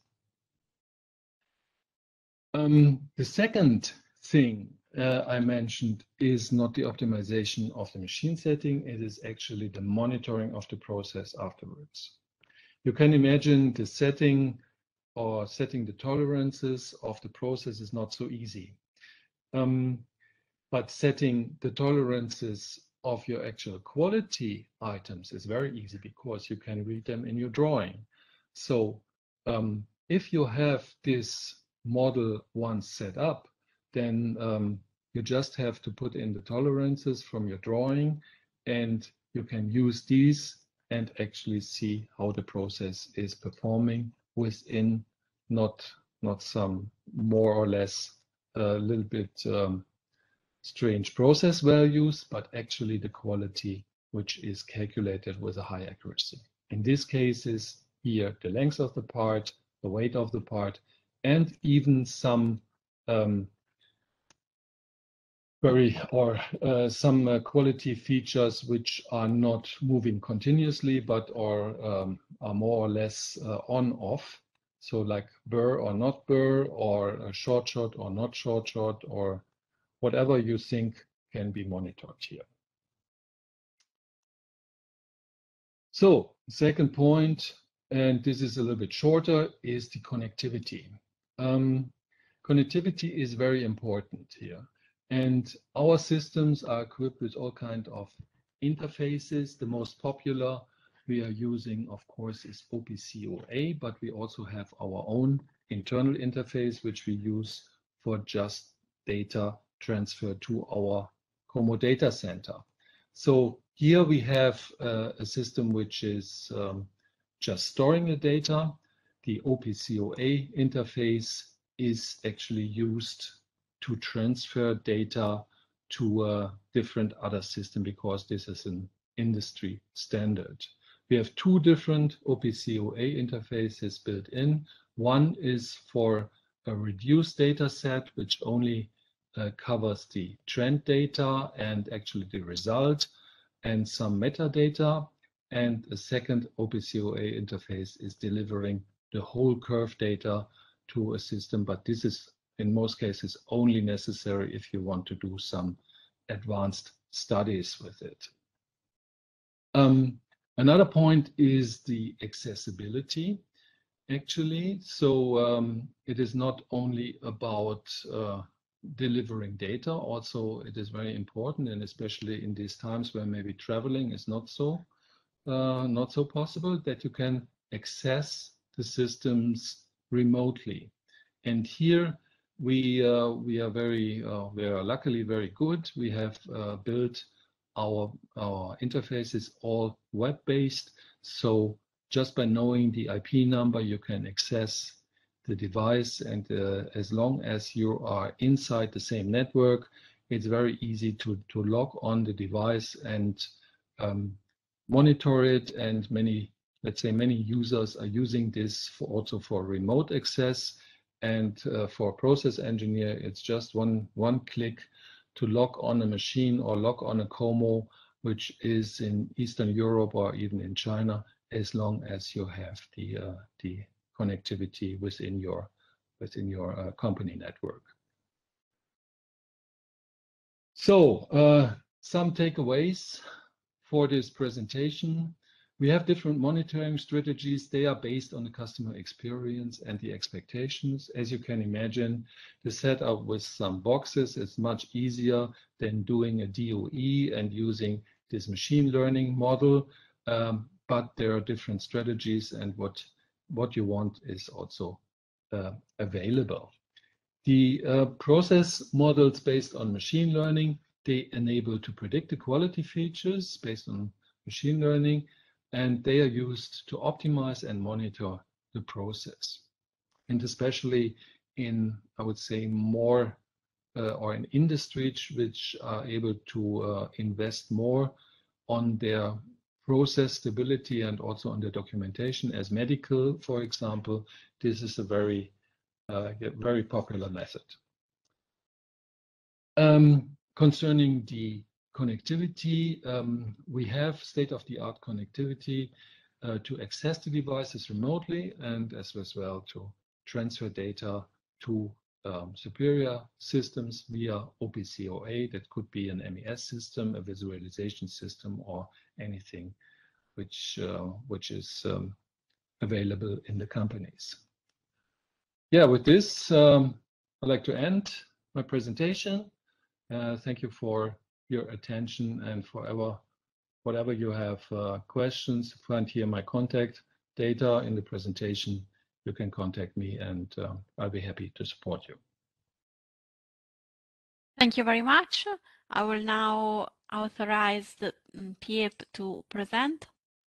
Um, the second thing uh, I mentioned is not the optimization of the machine setting. It is actually the monitoring of the process afterwards. You can imagine the setting or setting the tolerances of the process is not so easy. Um, but setting the tolerances of your actual quality items is very easy because you can read them in your drawing. So um, if you have this model once set up, then um, you just have to put in the tolerances from your drawing, and you can use these and actually see how the process is performing within not, not some more or less a uh, little bit um, strange process values, but actually the quality which is calculated with a high accuracy. In these cases, here the length of the part, the weight of the part, and even some um, very or uh, some uh, quality features which are not moving continuously, but are, um, are more or less uh, on off. So like burr or not burr, or a short shot or not short shot, or whatever you think can be monitored here. So second point, and this is a little bit shorter, is the connectivity. Um, connectivity is very important here. And our systems are equipped with all kinds of interfaces. The most popular we are using, of course, is O P C O A, but we also have our own internal interface, which we use for just data transfer to our Como data center. So here we have uh, a system which is um, just storing the data. The O P C O A interface is actually used to transfer data to a different other system because this is an industry standard. We have two different O P C O A interfaces built in. One is for a reduced data set, which only uh, covers the trend data and actually the result and some metadata. And a second O P C O A interface is delivering the whole curve data to a system, but this is in most cases only necessary if you want to do some advanced studies with it. Um, another point is the accessibility, actually. So um, it is not only about uh, delivering data, also it is very important, and especially in these times where maybe traveling is not so uh, not so possible, that you can access the systems remotely. And here we uh, we are very uh, we are luckily very good. We have uh, built our our interfaces all web-based, so just by knowing the I P number you can access the device, and uh, as long as you are inside the same network, it's very easy to to log on the device and um, monitor it. And many, let's say many users are using this for also for remote access. And uh, for a process engineer, it's just one, one click to log on a machine or log on a Como, which is in Eastern Europe or even in China, as long as you have the, uh, the connectivity within your, within your uh, company network. So uh, some takeaways for this presentation. We have different monitoring strategies. They are based on the customer experience and the expectations. As you can imagine, the setup with some boxes is much easier than doing a D O E and using this machine learning model. Um, but there are different strategies, and what, what you want is also uh, available. The uh, process models based on machine learning, they enable to predict the quality features based on machine learning, and they are used to optimize and monitor the process. And especially in, I would say, more uh, or in industries which are able to uh, invest more on their process stability and also on the documentation, as medical, for example, this is a very, uh, very popular method. Um, concerning the connectivity, um, we have state-of-the-art connectivity uh, to access the devices remotely, and as well to transfer data to um, superior systems via O P C O A. That could be an M E S system, a visualization system, or anything which uh, which is um, available in the companies. Yeah, with this, um, I'd like to end my presentation. Uh, thank you for your attention, and forever, whatever you have uh, questions, find here my contact data in the presentation. You can contact me, and uh, I'll be happy to support you. Thank you very much. I will now authorize the P I E P to present.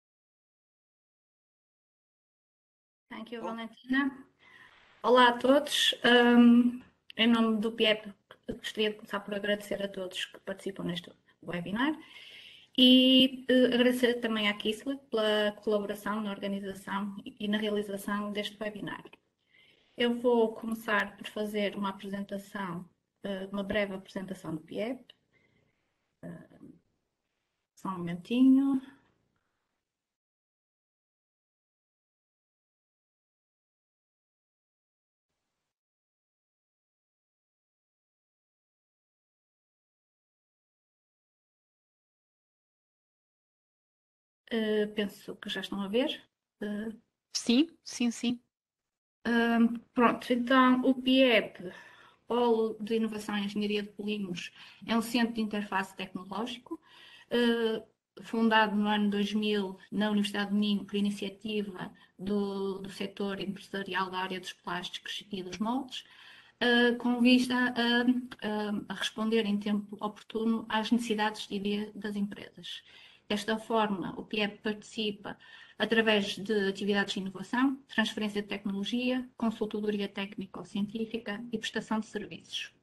Thank you, Valentina. Olá a todos. Um, em nome do P I E P, gostaria de começar por agradecer a todos que participam neste webinar e uh, agradecer também à Kislet pela colaboração na organização e na realização deste webinar. Eu vou começar por fazer uma apresentação, uh, uma breve apresentação do P I E P. Uh, só um momentinho. Uh, penso que já estão a ver. Uh, sim, sim, sim. Uh, pronto, então o P I E P, Polo de Inovação e Engenharia de Polímeros, é um centro de interface tecnológico. Uh, fundado no ano dois mil na Universidade de Minho por iniciativa do, do setor empresarial da área dos plásticos e dos moldes, uh, com vista a, a, a responder em tempo oportuno às necessidades de dia das empresas. Desta forma, o P I E P participa através de atividades de inovação, transferência de tecnologia, consultoria técnico-científica e prestação de serviços.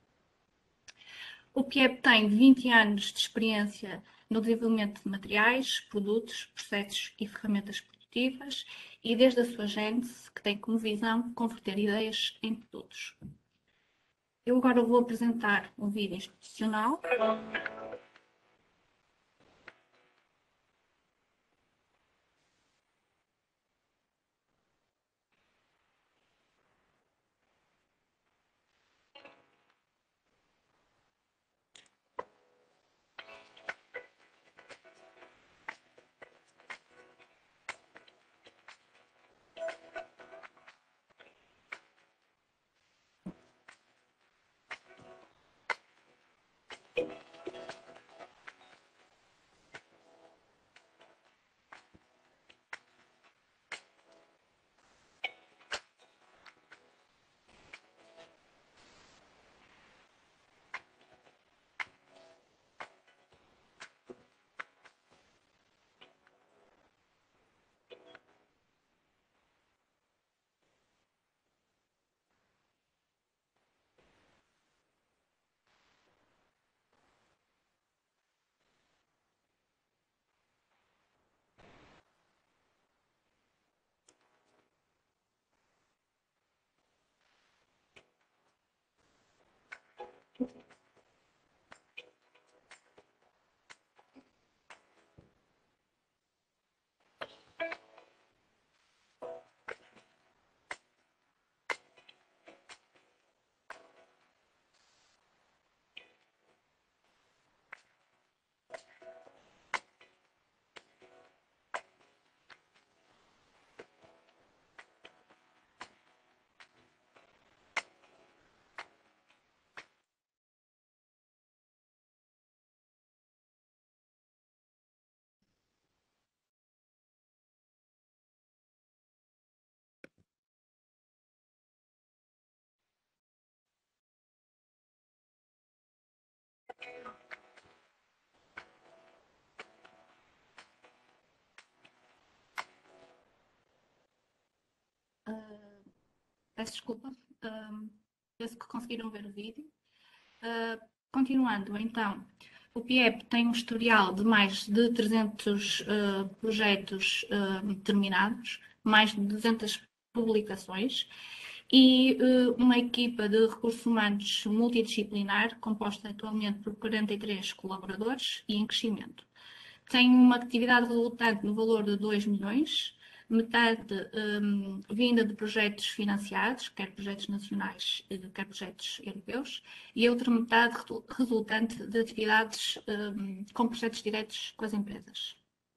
O P I E P tem vinte anos de experiência no desenvolvimento de materiais, produtos, processos e ferramentas produtivas e desde a sua gênese, que tem como visão converter ideias em produtos. Eu agora vou apresentar um vídeo institucional. Uh, peço desculpa, uh, penso que conseguiram ver o vídeo. Uh, continuando, então, o P I E P tem um historial de mais de trezentos uh, projetos uh, terminados, mais de duzentas publicações e uh, uma equipa de recursos humanos multidisciplinar, composta atualmente por quarenta e três colaboradores e em crescimento. Tem uma atividade resultante no valor de dois milhões, metade um, vinda de projetos financiados, quer projetos nacionais, quer projetos europeus, e a outra metade resultante de atividades um, com projetos diretos com as empresas.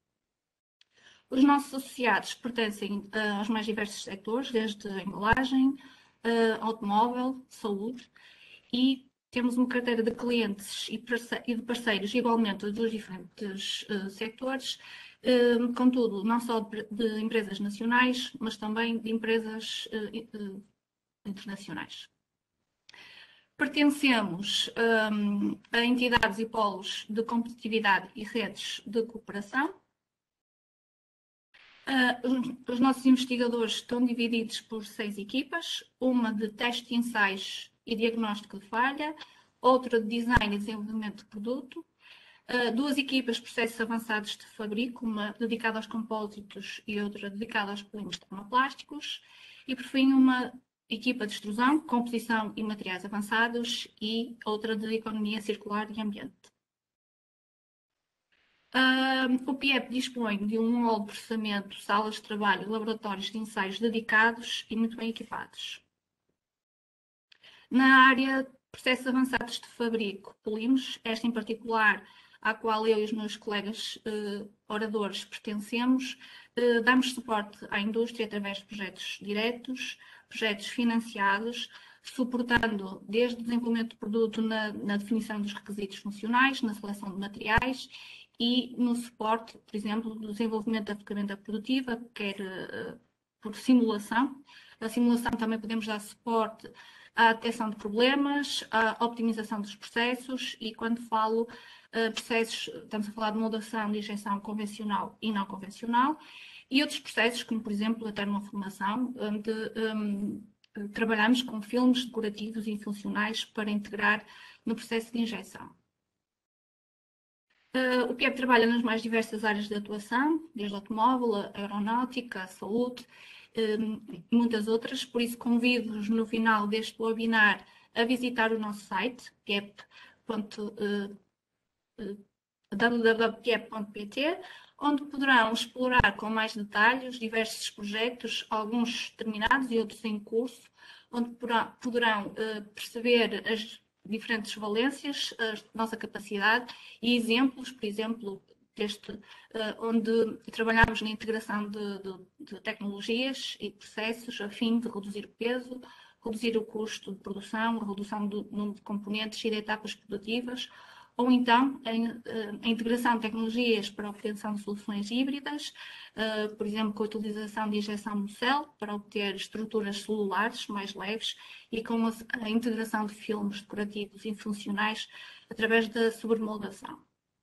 Os nossos associados pertencem uh, aos mais diversos setores, desde a embalagem, uh, automóvel, saúde, e temos uma carteira de clientes e de parceiros igualmente dos diferentes uh, setores, uh, contudo, não só de, de empresas nacionais, mas também de empresas uh, uh, internacionais. Pertencemos um, a entidades e polos de competitividade e redes de cooperação. Uh, os nossos investigadores estão divididos por seis equipas, uma de teste de ensaios e diagnóstico de falha, outra de design e desenvolvimento de produto, uh, duas equipas de processos avançados de fabrico, uma dedicada aos compósitos e outra dedicada aos polímeros termoplásticos, e por fim uma equipa de extrusão, composição e materiais avançados e outra de economia circular e ambiente. Uh, o P I E P dispõe de um hall de processamento, salas de trabalho, laboratórios de ensaios dedicados e muito bem equipados. Na área de processos avançados de fabrico, polímeros, esta em particular, à qual eu e os meus colegas uh, oradores pertencemos, uh, damos suporte à indústria através de projetos diretos, projetos financiados, suportando desde o desenvolvimento do produto na, na definição dos requisitos funcionais, na seleção de materiais e no suporte, por exemplo, do desenvolvimento da ferramenta produtiva, quer uh, por simulação. A simulação também podemos dar suporte à detecção de problemas, à optimização dos processos, e quando falo uh, processos, estamos a falar de modulação de injeção convencional e não convencional, e outros processos, como por exemplo a termoformação, onde um, trabalhamos com filmes decorativos e funcionais para integrar no processo de injeção. Uh, o P I E P trabalha nas mais diversas áreas de atuação, desde automóvel, a aeronáutica, a saúde, um, e muitas outras, por isso convido-vos no final deste webinar a visitar o nosso site, p i e p ponto p i e p ponto p t, onde poderão explorar com mais detalhes diversos projetos, alguns terminados e outros em curso, onde poderão uh, perceber as diferentes valências, a nossa capacidade e exemplos, por exemplo, deste, uh, onde trabalhamos na integração de, de, de tecnologias e processos a fim de reduzir o peso, reduzir o custo de produção, a redução do número de componentes e de etapas produtivas, ou então a integração de tecnologias para a obtenção de soluções híbridas, por exemplo, com a utilização de injeção no céu para obter estruturas celulares mais leves e com a integração de filmes decorativos e funcionais através da sobremoldação.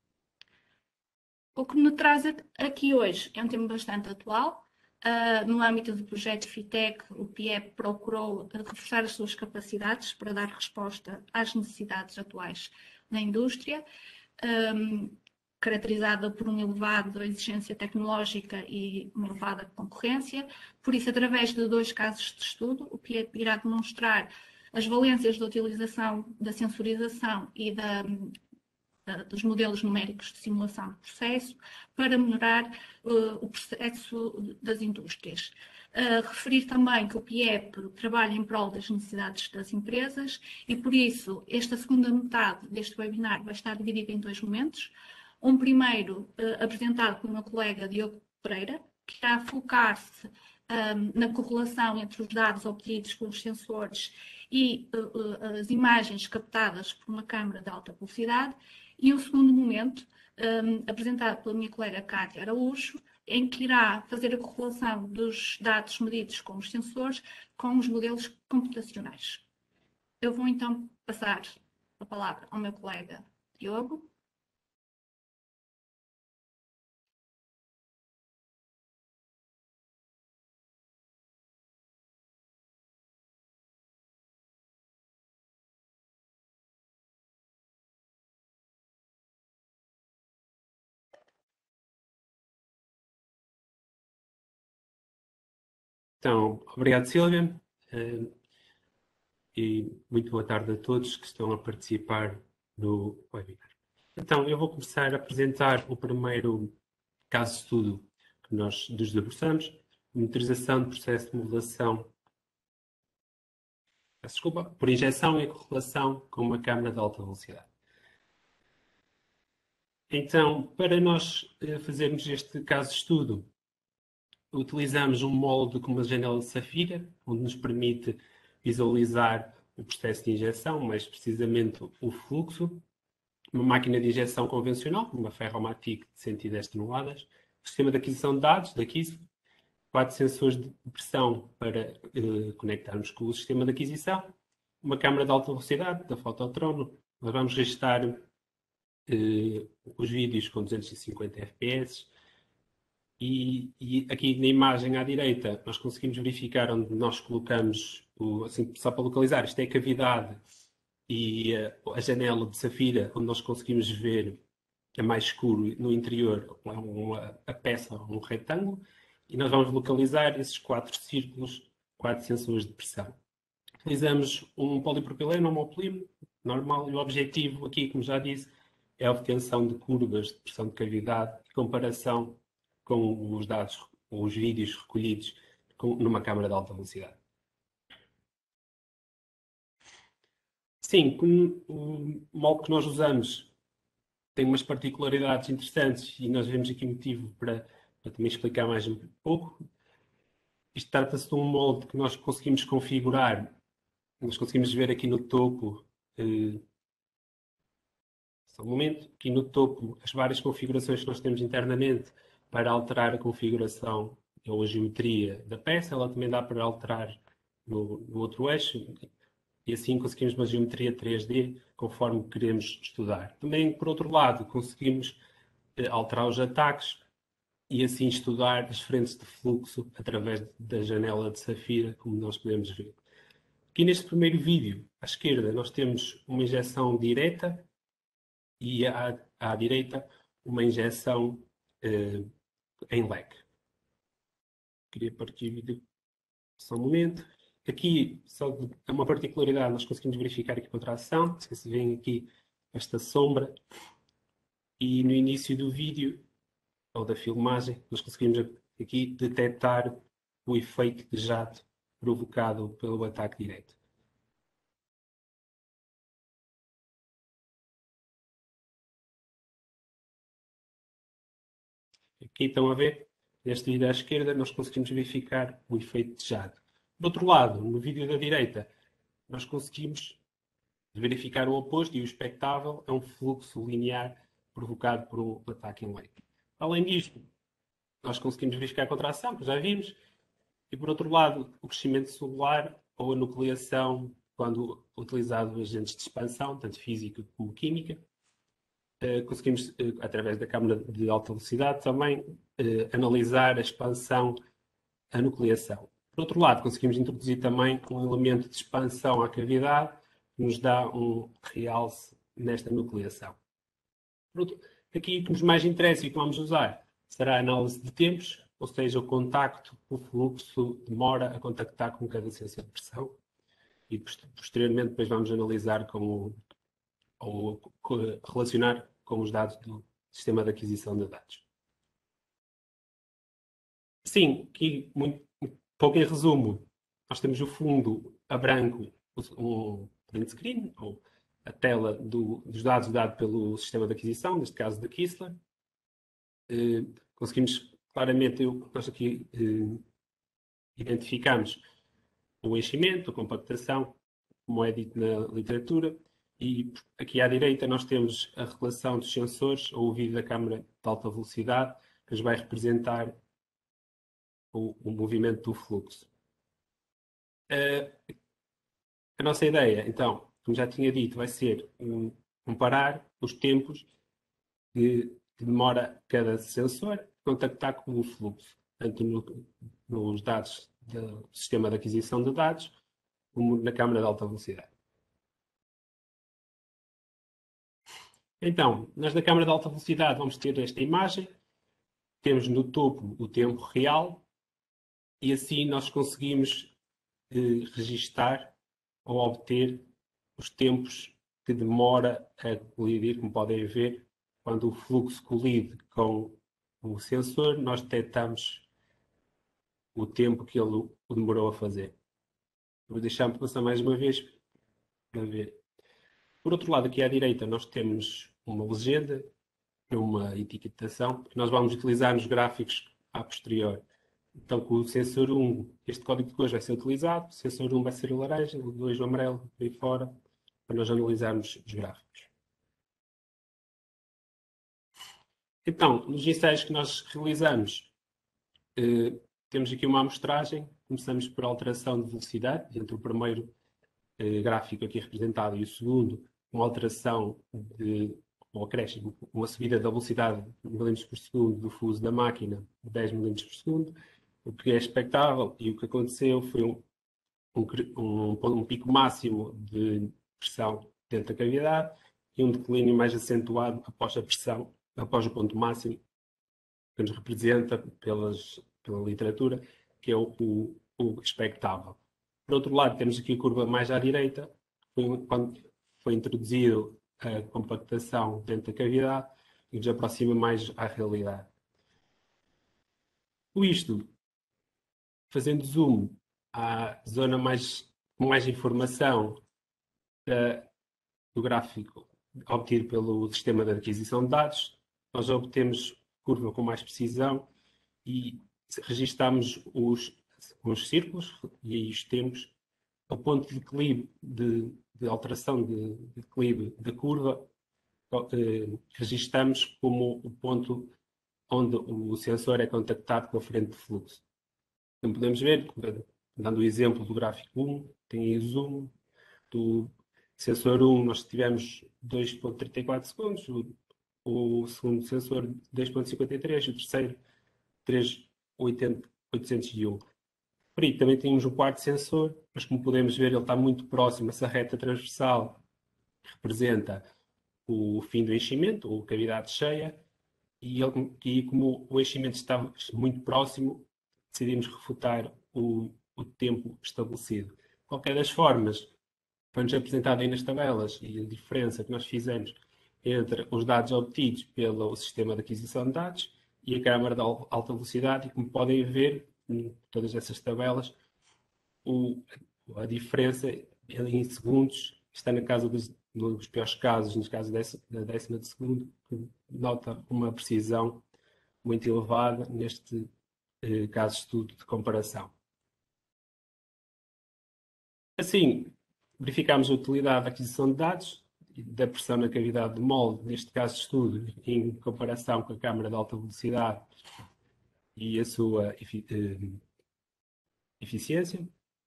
O que me traz aqui hoje é um tema bastante atual. No âmbito do projeto FITEC, o P I E P procurou reforçar as suas capacidades para dar resposta às necessidades atuais da indústria, um, caracterizada por uma elevada exigência tecnológica e uma elevada concorrência. Por isso, através de dois casos de estudo, o P I E P irá demonstrar as valências da utilização da sensorização e da, da, dos modelos numéricos de simulação de processo para melhorar uh, o processo das indústrias. Uh, referir também que o P I E P trabalha em prol das necessidades das empresas e, por isso, esta segunda metade deste webinar vai estar dividida em dois momentos. Um primeiro, uh, apresentado pelo meu colega Diogo Pereira, que irá focar-se um, na correlação entre os dados obtidos pelos sensores e uh, uh, as imagens captadas por uma câmara de alta velocidade. E o segundo momento, um, apresentado pela minha colega Cátia Araújo, em que irá fazer a correlação dos dados medidos com os sensores com os modelos computacionais. Eu vou então passar a palavra ao meu colega Diogo. Então, obrigado, Sílvia, uh, e muito boa tarde a todos que estão a participar no webinar. Então, eu vou começar a apresentar o primeiro caso de estudo que nós nos debruçamos, monitorização de processo de modelação, desculpa, por injeção e correlação com uma câmara de alta velocidade. Então, para nós uh, fazermos este caso de estudo, utilizamos um molde com uma janela de safira, onde nos permite visualizar o processo de injeção, mais precisamente o fluxo, uma máquina de injeção convencional, uma Ferromatic de cento e dez toneladas, sistema de aquisição de dados, da Kisco, quatro sensores de pressão para eh, conectarmos com o sistema de aquisição, uma câmara de alta velocidade, da Fototrono. Nós vamos registrar eh, os vídeos com duzentos e cinquenta F P S, E, e aqui na imagem à direita nós conseguimos verificar onde nós colocamos, o, assim, só para localizar, isto é a cavidade e a, a janela de safira, onde nós conseguimos ver a mais escuro no interior uma, a peça, um retângulo, e nós vamos localizar esses quatro círculos, quatro sensores de pressão. Utilizamos um polipropileno homopolimo normal e o objetivo aqui, como já disse, é a obtenção de curvas de pressão de cavidade e comparação com os dados, ou os vídeos recolhidos com, numa câmara de alta velocidade. Sim, com o molde que nós usamos tem umas particularidades interessantes e nós vemos aqui motivo para, para também explicar mais um pouco. Isto trata-se de um molde que nós conseguimos configurar, nós conseguimos ver aqui no topo, eh, Só um momento. Aqui no topo, as várias configurações que nós temos internamente para alterar a configuração ou a geometria da peça. Ela também dá para alterar no, no outro eixo. E assim conseguimos uma geometria três D conforme queremos estudar. Também, por outro lado, conseguimos eh, alterar os ataques e assim estudar as frentes de fluxo através da janela de Safira, como nós podemos ver. Aqui neste primeiro vídeo, à esquerda, nós temos uma injeção direta e à, à direita uma injeção eh, em leque. Queria partir o vídeo só um momento. Aqui, só de, é uma particularidade, nós conseguimos verificar aqui a contração. Vocês veem aqui esta sombra. E no início do vídeo, ou da filmagem, nós conseguimos aqui detectar o efeito de jato provocado pelo ataque direto. Aqui estão a ver, neste vídeo à esquerda, nós conseguimos verificar o efeito de jato. Do outro lado, no vídeo da direita, nós conseguimos verificar o oposto e o expectável é um fluxo linear provocado por um ataque em leque. Além disto, nós conseguimos verificar a contração, que já vimos, e por outro lado, o crescimento celular ou a nucleação quando utilizado agentes de expansão, tanto física como química. Uh, conseguimos, uh, através da câmara de alta velocidade, também uh, analisar a expansão, a nucleação. Por outro lado, conseguimos introduzir também um elemento de expansão à cavidade, que nos dá um realce nesta nucleação. Outro, aqui o que nos mais interessa e que vamos usar será a análise de tempos, ou seja, o contacto, o fluxo demora a contactar com cada sensor de pressão. E posteriormente depois vamos analisar com ou relacionar com os dados do sistema de aquisição de dados. Sim, aqui, muito, pouco em resumo, nós temos o fundo a branco, um print screen, ou a tela do, dos dados dado pelo sistema de aquisição, neste caso da Kistler. Eh, conseguimos claramente, eu, nós aqui eh, identificamos o enchimento, a compactação, como é dito na literatura. E aqui à direita nós temos a relação dos sensores ou o vídeo da câmara de alta velocidade, que nos vai representar o, o movimento do fluxo. Uh, a nossa ideia, então, como já tinha dito, vai ser um, comparar os tempos que, que demora cada sensor contactar com o fluxo, tanto no, nos dados do sistema de aquisição de dados, como na câmara de alta velocidade. Então, nós da câmara de alta velocidade vamos ter esta imagem, temos no topo o tempo real e assim nós conseguimos eh, registar ou obter os tempos que demora a colidir, como podem ver, quando o fluxo colide com o sensor, nós detectamos o tempo que ele o demorou a fazer. Vou deixar-me passar mais uma vez para ver. Por outro lado, aqui à direita, nós temos uma legenda, uma etiquetação, que nós vamos utilizar nos gráficos a posterior. Então, com o sensor um, este código de cores vai ser utilizado, o sensor um vai ser o laranja, o dois o amarelo, por aí fora, para nós analisarmos os gráficos. Então, nos ensaios que nós realizamos, eh, temos aqui uma amostragem. Começamos por alteração de velocidade, entre o primeiro eh, gráfico aqui representado e o segundo, uma alteração de um acréscimo, uma subida da velocidade de milímetros por segundo do fuso da máquina de dez milímetros por segundo, o que é expectável. E o que aconteceu foi um, um, um pico máximo de pressão dentro da cavidade e um declínio mais acentuado após a pressão, após o ponto máximo, que nos representa pelas, pela literatura, que é o, o, o expectável. Por outro lado, temos aqui a curva mais à direita, foi quando foi introduzido a compactação dentro da cavidade e nos aproxima mais à realidade. Com isto, fazendo zoom à zona mais, com mais informação da, do gráfico obtido pelo sistema de aquisição de dados, nós obtemos curva com mais precisão e registamos os, os círculos e aí os tempos ao ponto de declive, de, de alteração de, de declive da curva eh, registamos como o ponto onde o sensor é contactado com a frente de fluxo. Como podemos ver, dando o exemplo do gráfico um, tem aí o zoom. Do sensor um nós tivemos dois vírgula trinta e quatro segundos, o, o segundo sensor dois vírgula cinquenta e três, o terceiro três vírgula oitocentos e um. Por aí também temos um quarto sensor, mas como podemos ver ele está muito próximo, essa reta transversal representa o fim do enchimento, ou cavidade cheia, e, ele, e como o enchimento está muito próximo, decidimos refutar o, o tempo estabelecido. De qualquer das formas, foi-nos apresentado aí nas tabelas e a diferença que nós fizemos entre os dados obtidos pelo sistema de aquisição de dados e a câmara de alta velocidade, e como podem ver, em todas essas tabelas, o, a diferença em segundos está na casa dos, nos piores casos, nos casos da décima de segundo, que nota uma precisão muito elevada neste eh, caso de estudo de comparação. Assim, verificámos a utilidade da aquisição de dados e da pressão na cavidade do molde, neste caso de estudo, em comparação com a câmara de alta velocidade e a sua efi eh, eficiência.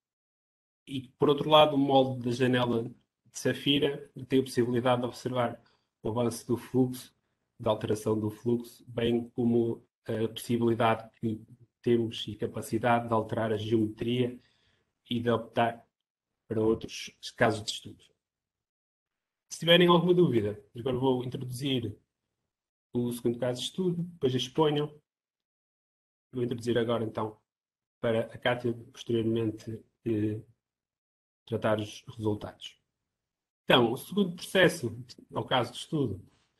E, por outro lado, o molde da janela de Safira tem a possibilidade de observar o avanço do fluxo, da alteração do fluxo, bem como a possibilidade que temos e capacidade de alterar a geometria e de optar para outros casos de estudo. Se tiverem alguma dúvida, agora vou introduzir o segundo caso de estudo, depois exponham. Vou introduzir agora, então, para a Cátia, posteriormente, eh, tratar os resultados. Então, o segundo processo, ao caso de estudo,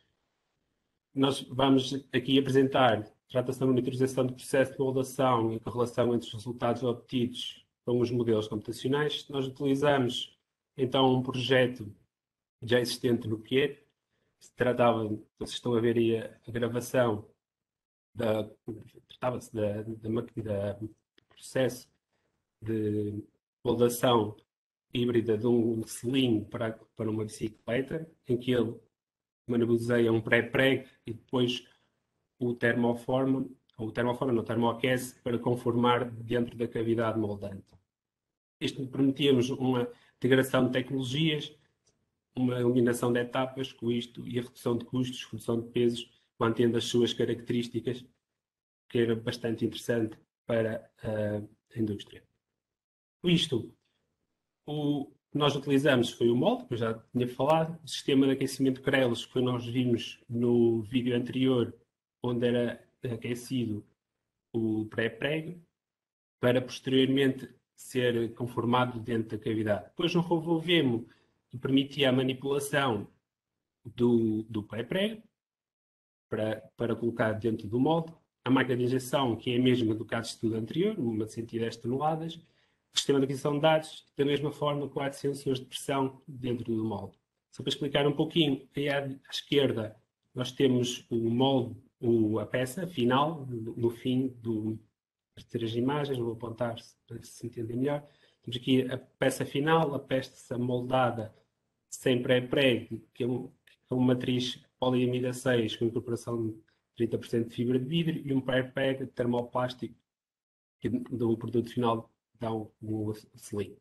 nós vamos aqui apresentar, trata-se da monitorização do processo de moldação e correlação entre os resultados obtidos com os modelos computacionais. Nós utilizamos, então, um projeto já existente no Pierre. Se tratava, vocês estão a ver aí a, a gravação, da, tratava-se da, da, da processo de moldação híbrida de um selim para, para uma bicicleta, em que ele manuseia um pré-preg e depois o termoforma, ou o termoforma, não, termoaquece para conformar dentro da cavidade moldante. Isto permitia-nos uma integração de tecnologias, uma eliminação de etapas com isto e a redução de custos, redução de pesos, mantendo as suas características, que era bastante interessante para a indústria. Isto, o que nós utilizamos foi o molde, que eu já tinha falado, o sistema de aquecimento Crelos, que nós vimos no vídeo anterior, onde era aquecido o pré-prego, para posteriormente ser conformado dentro da cavidade. Depois, no RovoVemo, que permitia a manipulação do, do pré-prego para, para colocar dentro do molde. A máquina de injeção, que é a mesma do caso de estudo anterior, uma de cento e dez toneladas. O sistema de aquisição de dados, da mesma forma, quatro sensores de pressão dentro do molde. Só para explicar um pouquinho, aí à, à esquerda nós temos o molde, o, a peça final, no, no fim do, das três imagens, vou apontar para se entender melhor. Temos aqui a peça final, a peça moldada sem pré-prego, que é um, é uma matriz poliamida seis com incorporação de trinta por cento de fibra de vidro e um pré-prego termoplástico, que do produto final dá um, um selim.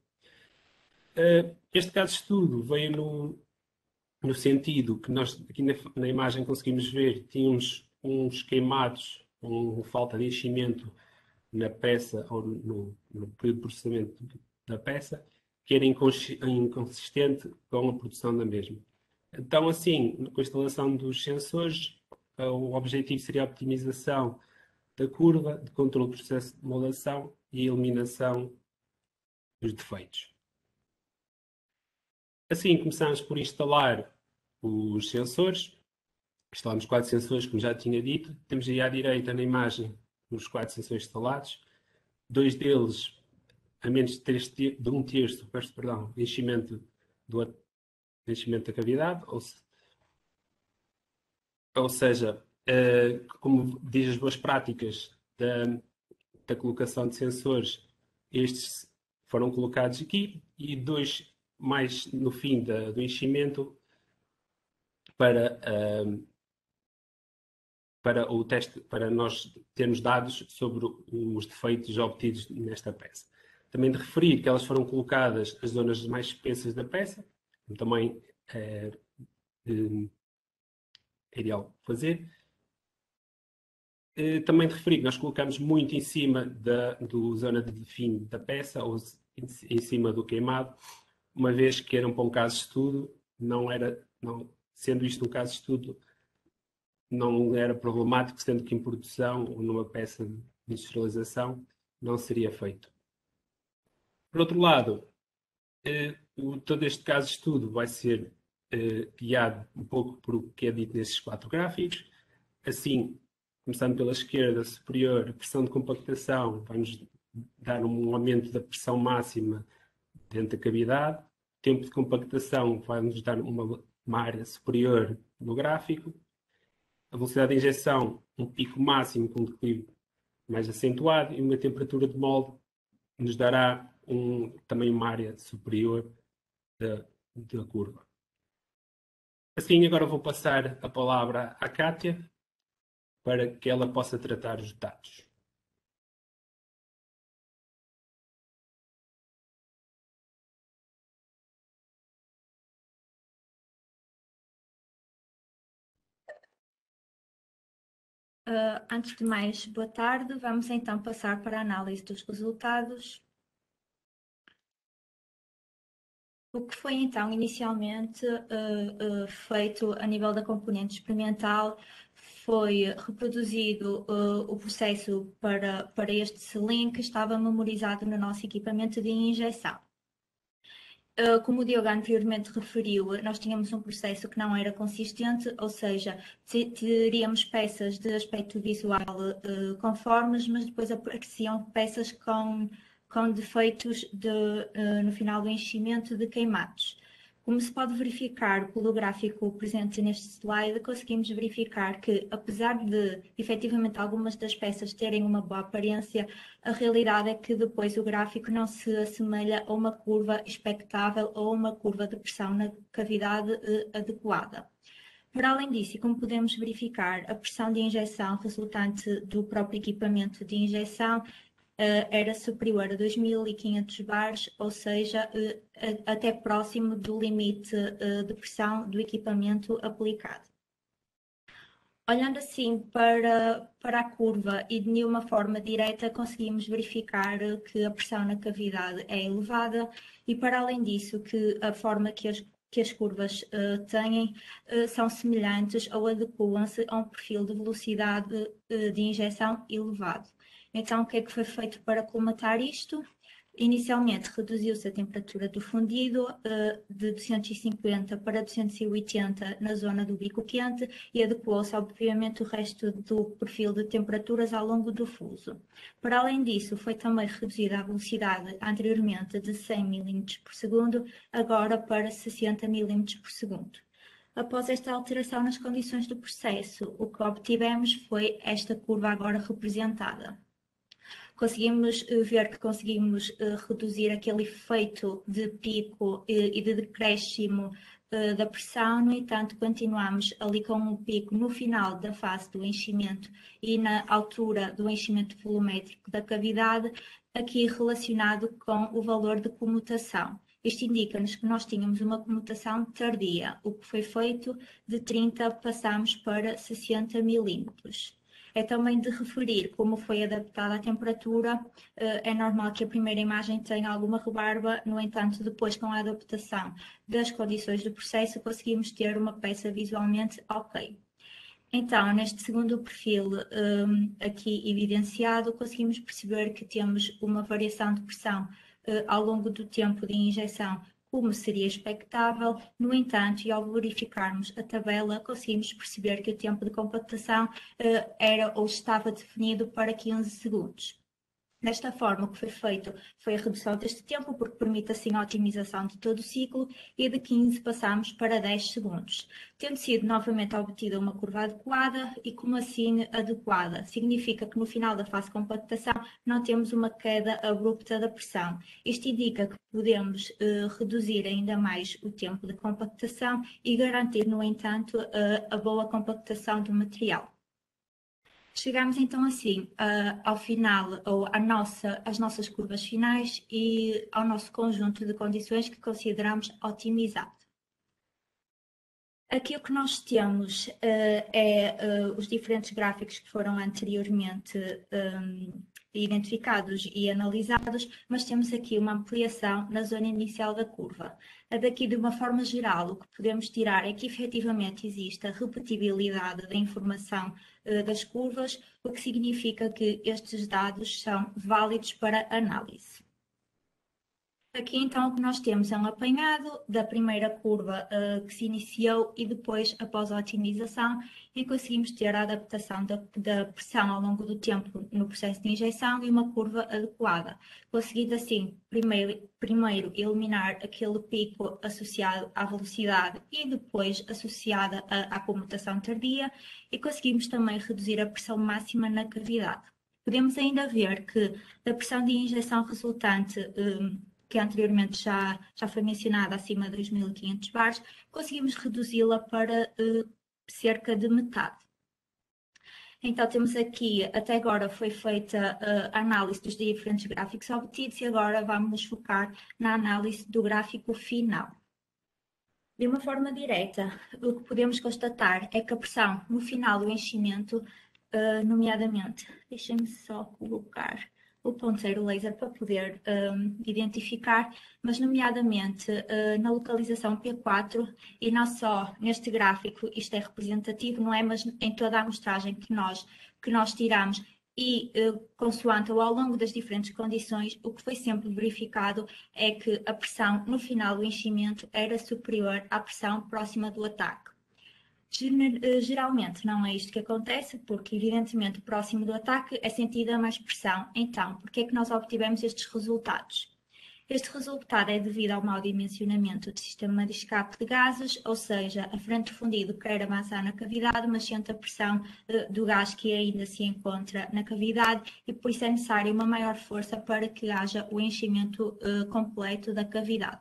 Uh, este caso de estudo veio no, no sentido que nós, aqui na, na imagem conseguimos ver, tínhamos uns queimados, com falta de enchimento na peça, ou no, no período de processamento da peça, que era inconsistente com a produção da mesma. Então, assim, com a instalação dos sensores, o objetivo seria a optimização da curva de controle do processo de moldação e a eliminação dos defeitos. Assim, começamos por instalar os sensores. Instalamos quatro sensores, como já tinha dito. Temos aí à direita na imagem os quatro sensores instalados. Dois deles a menos de, três, de um terço, perdão, de enchimento, do, de enchimento da cavidade, ou, se, ou seja, uh, como diz as boas práticas da, da colocação de sensores, estes foram colocados aqui e dois mais no fim da, do enchimento para, uh, para o teste, para nós termos dados sobre os defeitos obtidos nesta peça. Também de referir que elas foram colocadas nas zonas mais espessas da peça, também é, é ideal fazer. Também de referir que nós colocamos muito em cima da do zona de fim da peça, ou em cima do queimado, uma vez que era para um caso de estudo, não era, não, sendo isto um caso de estudo, não era problemático, sendo que em produção ou numa peça de industrialização não seria feito. Por outro lado, eh, o, todo este caso de estudo vai ser eh, guiado um pouco por o que é dito nesses quatro gráficos. Assim, começando pela esquerda superior, a pressão de compactação vai-nos dar um aumento da pressão máxima dentro da cavidade. O tempo de compactação vai-nos dar uma, uma área superior no gráfico. A velocidade de injeção, um pico máximo com um declive mais acentuado, e uma temperatura de molde nos dará um, também uma área superior da, da curva. Assim, agora vou passar a palavra à Kátia para que ela possa tratar os dados. Uh, antes de mais, boa tarde. Vamos então passar para a análise dos resultados. O que foi então inicialmente uh, uh, feito a nível da componente experimental foi reproduzido uh, o processo para, para este selim que estava memorizado no nosso equipamento de injeção. Uh, como o Diogo anteriormente referiu, nós tínhamos um processo que não era consistente, ou seja, teríamos peças de aspecto visual uh, conformes, mas depois apareciam peças com, com defeitos de, uh, no final do enchimento de queimados. Como se pode verificar pelo gráfico presente neste slide, conseguimos verificar que, apesar de, efetivamente, algumas das peças terem uma boa aparência, a realidade é que depois o gráfico não se assemelha a uma curva expectável ou a uma curva de pressão na cavidade eh, adequada. Para além disso, e como podemos verificar, a pressão de injeção resultante do próprio equipamento de injeção Uh, era superior a dois mil e quinhentos bares, ou seja, uh, a, até próximo do limite uh, de pressão do equipamento aplicado. Olhando assim para, para a curva e de nenhuma forma direta, conseguimos verificar que a pressão na cavidade é elevada e, para além disso, que a forma que as, que as curvas uh, têm uh, são semelhantes ou adequam-se a um perfil de velocidade uh, de injeção elevado. Então, o que é que foi feito para colmatar isto? Inicialmente, reduziu-se a temperatura do fundido uh, de duzentos e cinquenta para duzentos e oitenta na zona do bico quente e adequou-se, obviamente, o resto do perfil de temperaturas ao longo do fuso. Para além disso, foi também reduzida a velocidade anteriormente de cem milímetros por segundo, agora para sessenta milímetros por segundo. Após esta alteração nas condições do processo, o que obtivemos foi esta curva agora representada. Conseguimos ver que conseguimos uh, reduzir aquele efeito de pico uh, e de decréscimo uh, da pressão, no entanto, continuamos ali com um pico no final da fase do enchimento e na altura do enchimento volumétrico da cavidade, aqui relacionado com o valor de comutação. Isto indica-nos que nós tínhamos uma comutação tardia. O que foi feito de trinta passamos para sessenta milímetros. É também de referir como foi adaptada a temperatura. É normal que a primeira imagem tenha alguma rebarba, no entanto, depois com a adaptação das condições do processo, conseguimos ter uma peça visualmente ok. Então, neste segundo perfil um, aqui evidenciado, conseguimos perceber que temos uma variação de pressão uh, ao longo do tempo de injeção, como seria expectável. No entanto, e ao verificarmos a tabela, conseguimos perceber que o tempo de compactação uh, era ou estava definido para quinze segundos. Desta forma, o que foi feito foi a redução deste tempo, porque permite assim a otimização de todo o ciclo, e de quinze passamos para dez segundos, tendo sido novamente obtida uma curva adequada. E como assim adequada? Significa que no final da fase de compactação não temos uma queda abrupta da pressão. Isto indica que podemos eh, reduzir ainda mais o tempo de compactação e garantir, no entanto, eh, a boa compactação do material. Chegamos então assim uh, ao final, ou à nossa, às nossas curvas finais e ao nosso conjunto de condições que consideramos otimizado. Aqui o que nós temos uh, é uh, os diferentes gráficos que foram anteriormente um, identificados e analisados, mas temos aqui uma ampliação na zona inicial da curva. Daqui, de uma forma geral, o que podemos tirar é que efetivamente existe a repetibilidade da informação uh, das curvas, o que significa que estes dados são válidos para análise. Aqui então o que nós temos é um apanhado da primeira curva uh, que se iniciou e depois, após a otimização, e conseguimos ter a adaptação da, da pressão ao longo do tempo no processo de injeção e uma curva adequada, conseguindo assim primeiro, primeiro eliminar aquele pico associado à velocidade e depois associada à, à comutação tardia, e conseguimos também reduzir a pressão máxima na cavidade. Podemos ainda ver que da pressão de injeção resultante, um, que anteriormente já, já foi mencionada, acima de dois mil e quinhentos bares, conseguimos reduzi-la para uh, cerca de metade. Então temos aqui, até agora foi feita uh, a análise dos diferentes gráficos obtidos e agora vamos nos focar na análise do gráfico final. De uma forma direta, o que podemos constatar é que a pressão no final do enchimento, uh, nomeadamente, deixem-me só colocar o ponteiro laser para poder um, identificar, mas nomeadamente uh, na localização P quatro, e não só neste gráfico, isto é representativo, não é? Mas em toda a amostragem que nós, que nós tiramos e uh, consoante ou ao longo das diferentes condições, o que foi sempre verificado é que a pressão no final do enchimento era superior à pressão próxima do ataque. Geralmente não é isto que acontece, porque evidentemente próximo do ataque é sentida mais pressão. Então, por que é que nós obtivemos estes resultados? Este resultado é devido ao mau dimensionamento do sistema de escape de gases, ou seja, a frente do fundido quer avançar na cavidade, mas sente a pressão uh, do gás que ainda se encontra na cavidade, e por isso é necessária uma maior força para que haja o enchimento uh, completo da cavidade.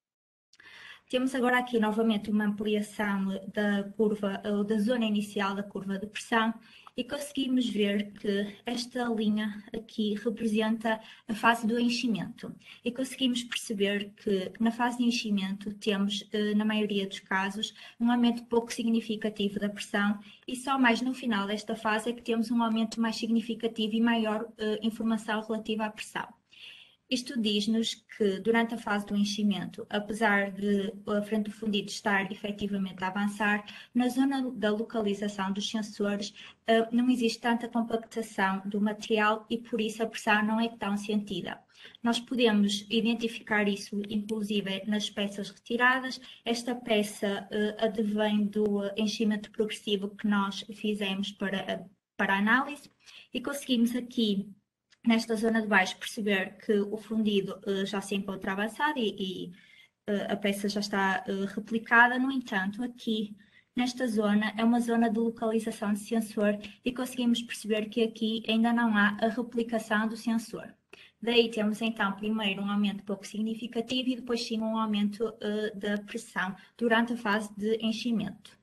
Temos agora aqui novamente uma ampliação da curva, ou da zona inicial da curva de pressão, e conseguimos ver que esta linha aqui representa a fase do enchimento. E conseguimos perceber que na fase de enchimento temos, na maioria dos casos, um aumento pouco significativo da pressão, e só mais no final desta fase é que temos um aumento mais significativo e maior uh, informação relativa à pressão. Isto diz-nos que durante a fase do enchimento, apesar de a frente do fundido estar efetivamente a avançar, na zona da localização dos sensores não existe tanta compactação do material e por isso a pressão não é tão sentida. Nós podemos identificar isso inclusive nas peças retiradas. Esta peça advém do enchimento progressivo que nós fizemos para, para a análise, e conseguimos aqui nesta zona de baixo perceber que o fundido uh, já se encontra avançado e, e uh, a peça já está uh, replicada. No entanto, aqui nesta zona é uma zona de localização de sensor e conseguimos perceber que aqui ainda não há a replicação do sensor. Daí temos então primeiro um aumento pouco significativo e depois sim um aumento uh, da pressão durante a fase de enchimento.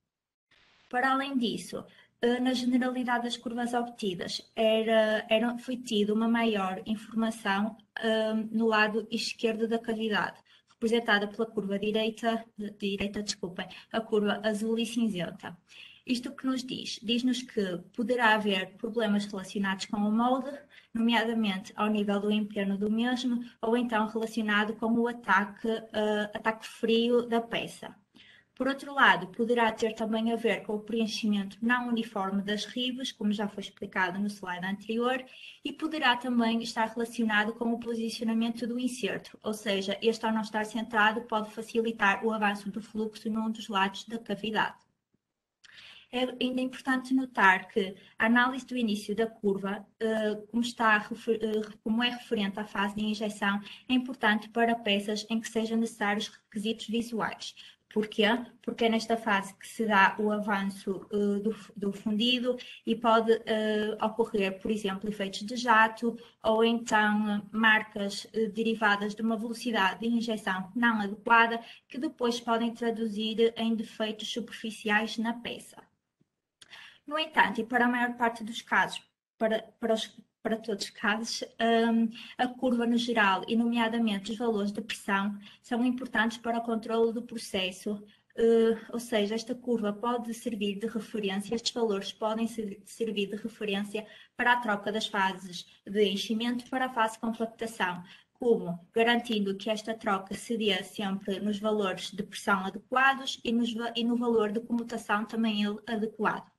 Para além disso, na generalidade das curvas obtidas, era, era, foi tido uma maior informação um, no lado esquerdo da cavidade, representada pela curva direita, direita, desculpem, a curva azul e cinzenta. Isto o que nos diz? Diz-nos que poderá haver problemas relacionados com o molde, nomeadamente ao nível do empenho do mesmo, ou então relacionado com o ataque, uh, ataque frio da peça. Por outro lado, poderá ter também a ver com o preenchimento não uniforme das ribas, como já foi explicado no slide anterior, e poderá também estar relacionado com o posicionamento do inserto, ou seja, este ao não estar centrado pode facilitar o avanço do fluxo num dos lados da cavidade. É ainda importante notar que a análise do início da curva, como, está, como é referente à fase de injeção, é importante para peças em que sejam necessários requisitos visuais. Porquê? Porque é nesta fase que se dá o avanço uh, do, do fundido e pode uh, ocorrer, por exemplo, efeitos de jato ou então uh, marcas uh, derivadas de uma velocidade de injeção não adequada que depois podem traduzir em defeitos superficiais na peça. No entanto, e para a maior parte dos casos, para, para os para todos os casos, um, a curva no geral, e nomeadamente os valores de pressão, são importantes para o controle do processo, uh, ou seja, esta curva pode servir de referência, estes valores podem ser, servir de referência para a troca das fases de enchimento para a fase de compactação, como garantindo que esta troca se dê sempre nos valores de pressão adequados e, nos, e no valor de comutação também ele adequado.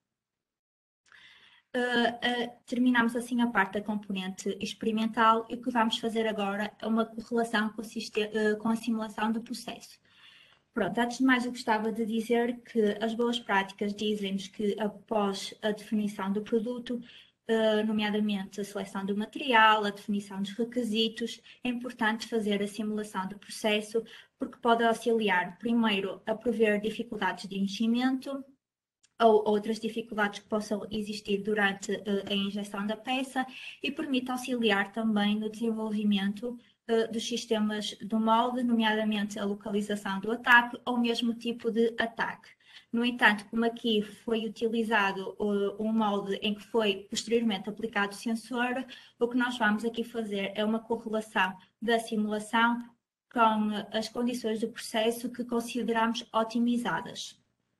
Uh, uh, terminamos assim a parte da componente experimental e o que vamos fazer agora é uma correlação com, uh, com a simulação do processo. Pronto, antes de mais eu gostava de dizer que as boas práticas dizem-nos que após a definição do produto, uh, nomeadamente a seleção do material, a definição dos requisitos, é importante fazer a simulação do processo porque pode auxiliar primeiro a prever dificuldades de enchimento, ou outras dificuldades que possam existir durante uh, a injeção da peça e permite auxiliar também no desenvolvimento uh, dos sistemas do molde, nomeadamente a localização do ataque ou mesmo o tipo de ataque. No entanto, como aqui foi utilizado uh, um molde em que foi posteriormente aplicado o sensor, o que nós vamos aqui fazer é uma correlação da simulação com as condições do processo que consideramos otimizadas.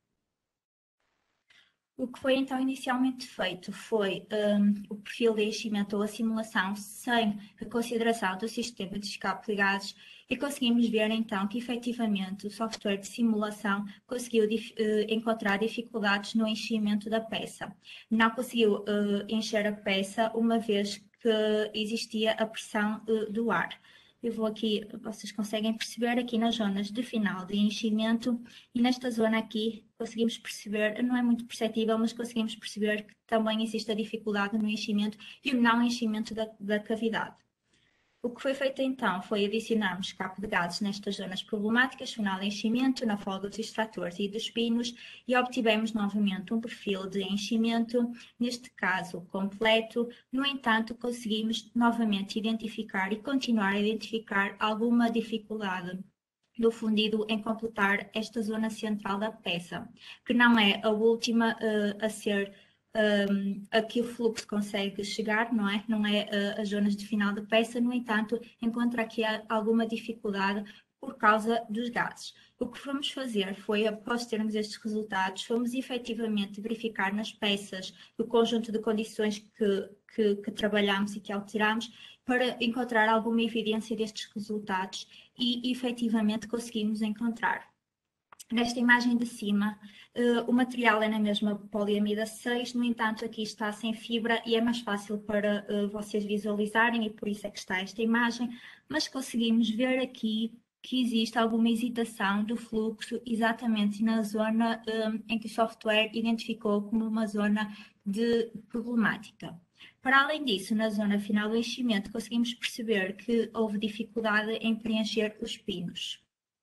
O que foi então inicialmente feito foi um, o perfil de enchimento ou a simulação sem a consideração do sistema de escape de gases e conseguimos ver então que efetivamente o software de simulação conseguiu dif uh, encontrar dificuldades no enchimento da peça. Não conseguiu uh, encher a peça uma vez que existia a pressão uh, do ar. Eu vou aqui, vocês conseguem perceber aqui nas zonas de final de enchimento e nesta zona aqui conseguimos perceber, não é muito perceptível, mas conseguimos perceber que também existe a dificuldade no enchimento e o não enchimento da, da cavidade. O que foi feito então foi adicionarmos escape de gases nestas zonas problemáticas, final de enchimento, na folga dos extratores e dos pinos e obtivemos novamente um perfil de enchimento, neste caso completo. No entanto, conseguimos novamente identificar e continuar a identificar alguma dificuldade do fundido em completar esta zona central da peça, que não é a última uh, a ser Um, aqui o fluxo consegue chegar, não é? Não é uh, as zonas de final de peça, no entanto, encontra aqui alguma dificuldade por causa dos gases. O que fomos fazer foi, após termos estes resultados, fomos efetivamente verificar nas peças o conjunto de condições que, que, que trabalhamos e que alteramos para encontrar alguma evidência destes resultados e efetivamente conseguimos encontrar. Nesta imagem de cima, uh, o material é na mesma poliamida seis, no entanto aqui está sem fibra e é mais fácil para uh, vocês visualizarem e por isso é que está esta imagem, mas conseguimos ver aqui que existe alguma hesitação do fluxo exatamente na zona um, em que o software identificou como uma zona de problemática. Para além disso, na zona final do enchimento, conseguimos perceber que houve dificuldade em preencher os pinos.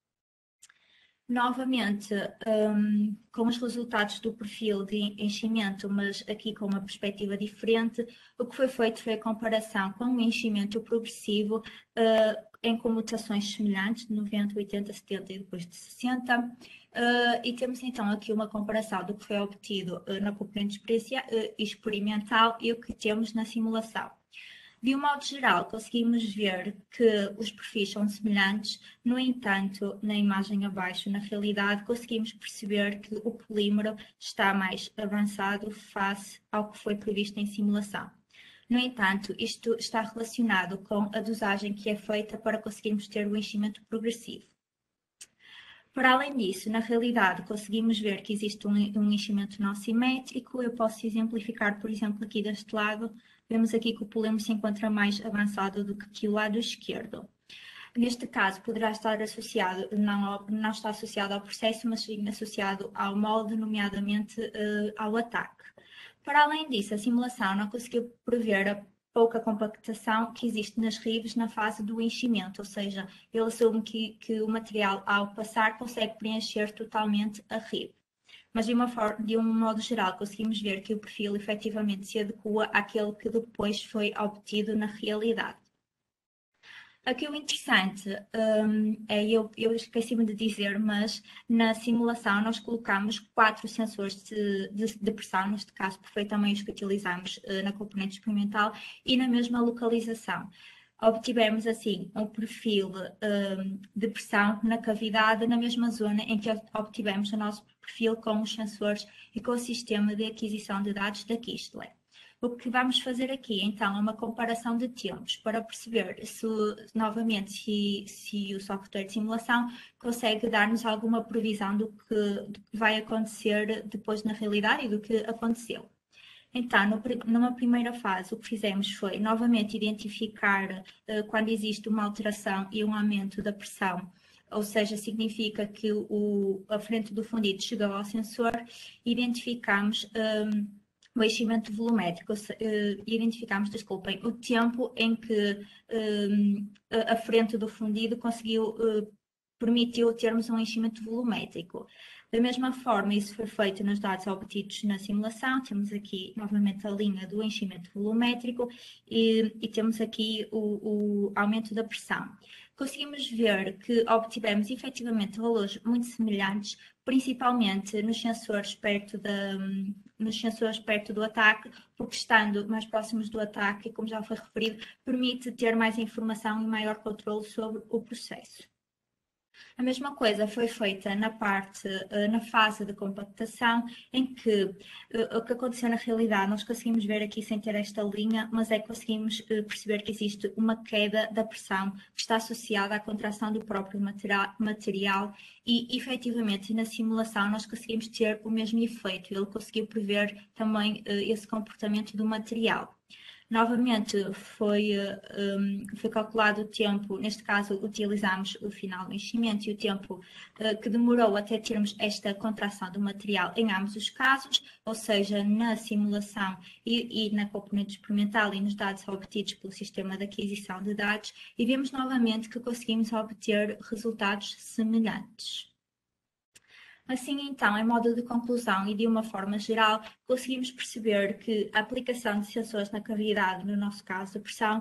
Novamente, um, com os resultados do perfil de enchimento, mas aqui com uma perspectiva diferente, o que foi feito foi a comparação com o enchimento progressivo uh, em comutações semelhantes, de noventa, oitenta, setenta e depois de sessenta, uh, e temos então aqui uma comparação do que foi obtido uh, na componente uh, experimental e o que temos na simulação. De um modo geral, conseguimos ver que os perfis são semelhantes, no entanto, na imagem abaixo, na realidade, conseguimos perceber que o polímero está mais avançado face ao que foi previsto em simulação. No entanto, isto está relacionado com a dosagem que é feita para conseguirmos ter o enchimento progressivo. Para além disso, na realidade, conseguimos ver que existe um, um enchimento não simétrico. Eu posso exemplificar, por exemplo, aqui deste lado. Vemos aqui que o polímero se encontra mais avançado do que aqui o lado esquerdo. neste caso, poderá estar associado, não, ao, não está associado ao processo, mas sim associado ao molde, nomeadamente uh, ao ataque. Para além disso, a simulação não conseguiu prever a pouca compactação que existe nas ribes na fase do enchimento, ou seja, ele assume que, que o material, ao passar, consegue preencher totalmente a ribe. Mas de, uma forma, de um modo geral conseguimos ver que o perfil efetivamente se adequa àquele que depois foi obtido na realidade. Aqui o interessante um, é, eu, eu esqueci-me de dizer, mas na simulação nós colocamos quatro sensores de, de, de pressão, neste caso foi também os que utilizamos uh, na componente experimental e na mesma localização. Obtivemos assim um perfil um, de pressão na cavidade, na mesma zona em que obtivemos o nosso perfil com os sensores e com o sistema de aquisição de dados da Kistler. O que vamos fazer aqui, então, é uma comparação de tempos para perceber se, novamente, se, se o software de simulação consegue dar-nos alguma previsão do que, do que vai acontecer depois na realidade e do que aconteceu. Então, no, numa primeira fase, o que fizemos foi, novamente, identificar uh, quando existe uma alteração e um aumento da pressão, ou seja, significa que o, a frente do fundido chegou ao sensor, identificamos um, o enchimento volumétrico, uh, identificamos, desculpem, o tempo em que um, a frente do fundido conseguiu, uh, permitiu termos um enchimento volumétrico. Da mesma forma, isso foi feito nos dados obtidos na simulação. Temos aqui novamente a linha do enchimento volumétrico e, e temos aqui o, o aumento da pressão. Conseguimos ver que obtivemos efetivamente valores muito semelhantes, principalmente nos sensores perto, da, nos sensores perto do ataque, porque estando mais próximos do ataque, como já foi referido, permite ter mais informação e maior controle sobre o processo. A mesma coisa foi feita na parte, na fase de compactação, em que o que aconteceu na realidade, nós conseguimos ver aqui sem ter esta linha, mas é que conseguimos perceber que existe uma queda da pressão que está associada à contração do próprio material e, efetivamente, na simulação nós conseguimos ter o mesmo efeito. Ele conseguiu prever também esse comportamento do material. Novamente, foi, um, foi calculado o tempo, neste caso utilizamos o final do enchimento e o tempo uh, que demorou até termos esta contração do material em ambos os casos, ou seja, na simulação e, e na componente experimental e nos dados obtidos pelo sistema de aquisição de dados, e vemos novamente que conseguimos obter resultados semelhantes. Assim, então, em modo de conclusão e de uma forma geral, conseguimos perceber que a aplicação de sensores na cavidade, no nosso caso a pressão,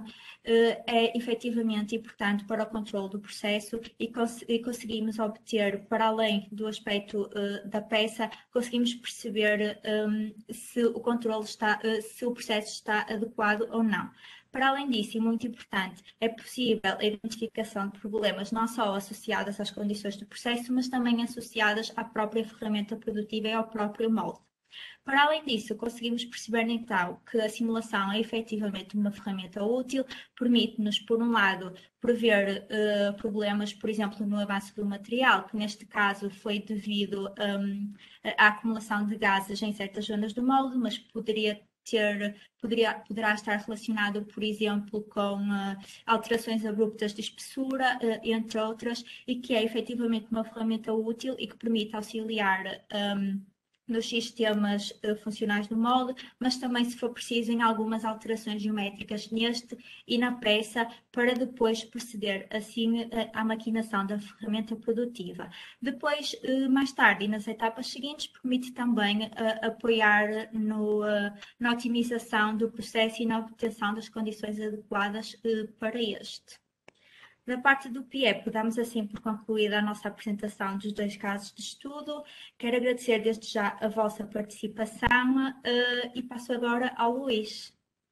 é efetivamente importante para o controle do processo e, cons e conseguimos obter, para além do aspecto uh, da peça, conseguimos perceber um, se o controle está, uh, se o processo está adequado ou não. Para além disso, e muito importante, é possível a identificação de problemas não só associadas às condições do processo, mas também associadas à própria ferramenta produtiva e ao próprio molde. Para além disso, conseguimos perceber então que a simulação é efetivamente uma ferramenta útil, permite-nos, por um lado, prever uh, problemas, por exemplo, no avanço do material, que neste caso foi devido um, à acumulação de gases em certas zonas do molde, mas poderia Ter, poderia, poderá estar relacionado, por exemplo, com uh, alterações abruptas de espessura, uh, entre outras, e que é efetivamente uma ferramenta útil e que permite auxiliar um, nos sistemas uh, funcionais do molde, mas também, se for preciso, em algumas alterações geométricas neste e na peça, para depois proceder assim uh, à maquinação da ferramenta produtiva. Depois, uh, mais tarde e nas etapas seguintes, permite também uh, apoiar no, uh, na otimização do processo e na obtenção das condições adequadas uh, para este. Da parte do P I E P, damos assim por concluída a nossa apresentação dos dois casos de estudo. Quero agradecer desde já a vossa participação uh, e passo agora ao Luís.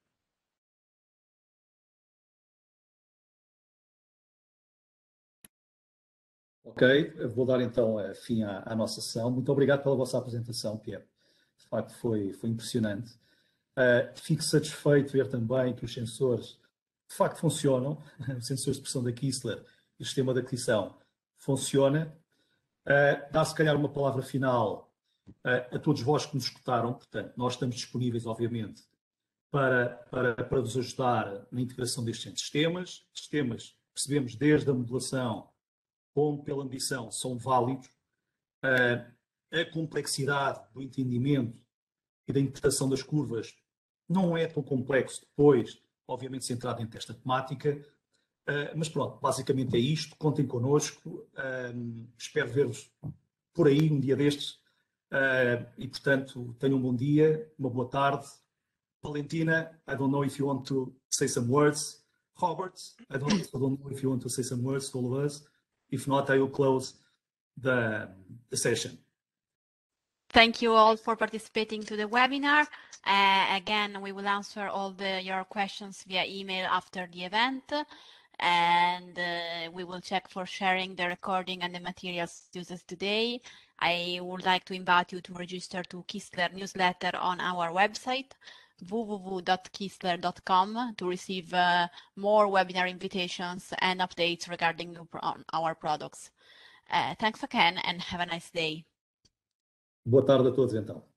Ok, vou dar então fim à, à nossa sessão. Muito obrigado pela vossa apresentação, P I E P. De facto, foi, foi impressionante. Uh, fico satisfeito de ver também que os sensores de facto funcionam, os sensores de pressão da Kistler e o sistema de aquisição funciona. Uh, dá se calhar uma palavra final uh, a todos vós que nos escutaram. Portanto, nós estamos disponíveis, obviamente, para, para, para vos ajudar na integração destes sistemas, sistemas percebemos desde a modelação como pela ambição são válidos. Uh, a complexidade do entendimento e da interpretação das curvas não é tão complexo depois, obviamente centrado dentro desta temática, uh, mas pronto, basicamente é isto, contem connosco, um, espero ver-vos por aí um dia destes, uh, e portanto tenham um bom dia, uma boa tarde. Valentina, I don't know if you want to say some words. Robert, I don't, I don't know if you want to say some words to all of us. If not, I will close the, the session. Thank you all for participating to the webinar. Uh, again, we will answer all the, your questions via email after the event, and uh, we will check for sharing the recording and the materials used today. I would like to invite you to register to Kistler newsletter on our website, w w w dot kistler dot com, to receive uh, more webinar invitations and updates regarding our products. Uh, thanks again and have a nice day. Boa tarde a todos, então.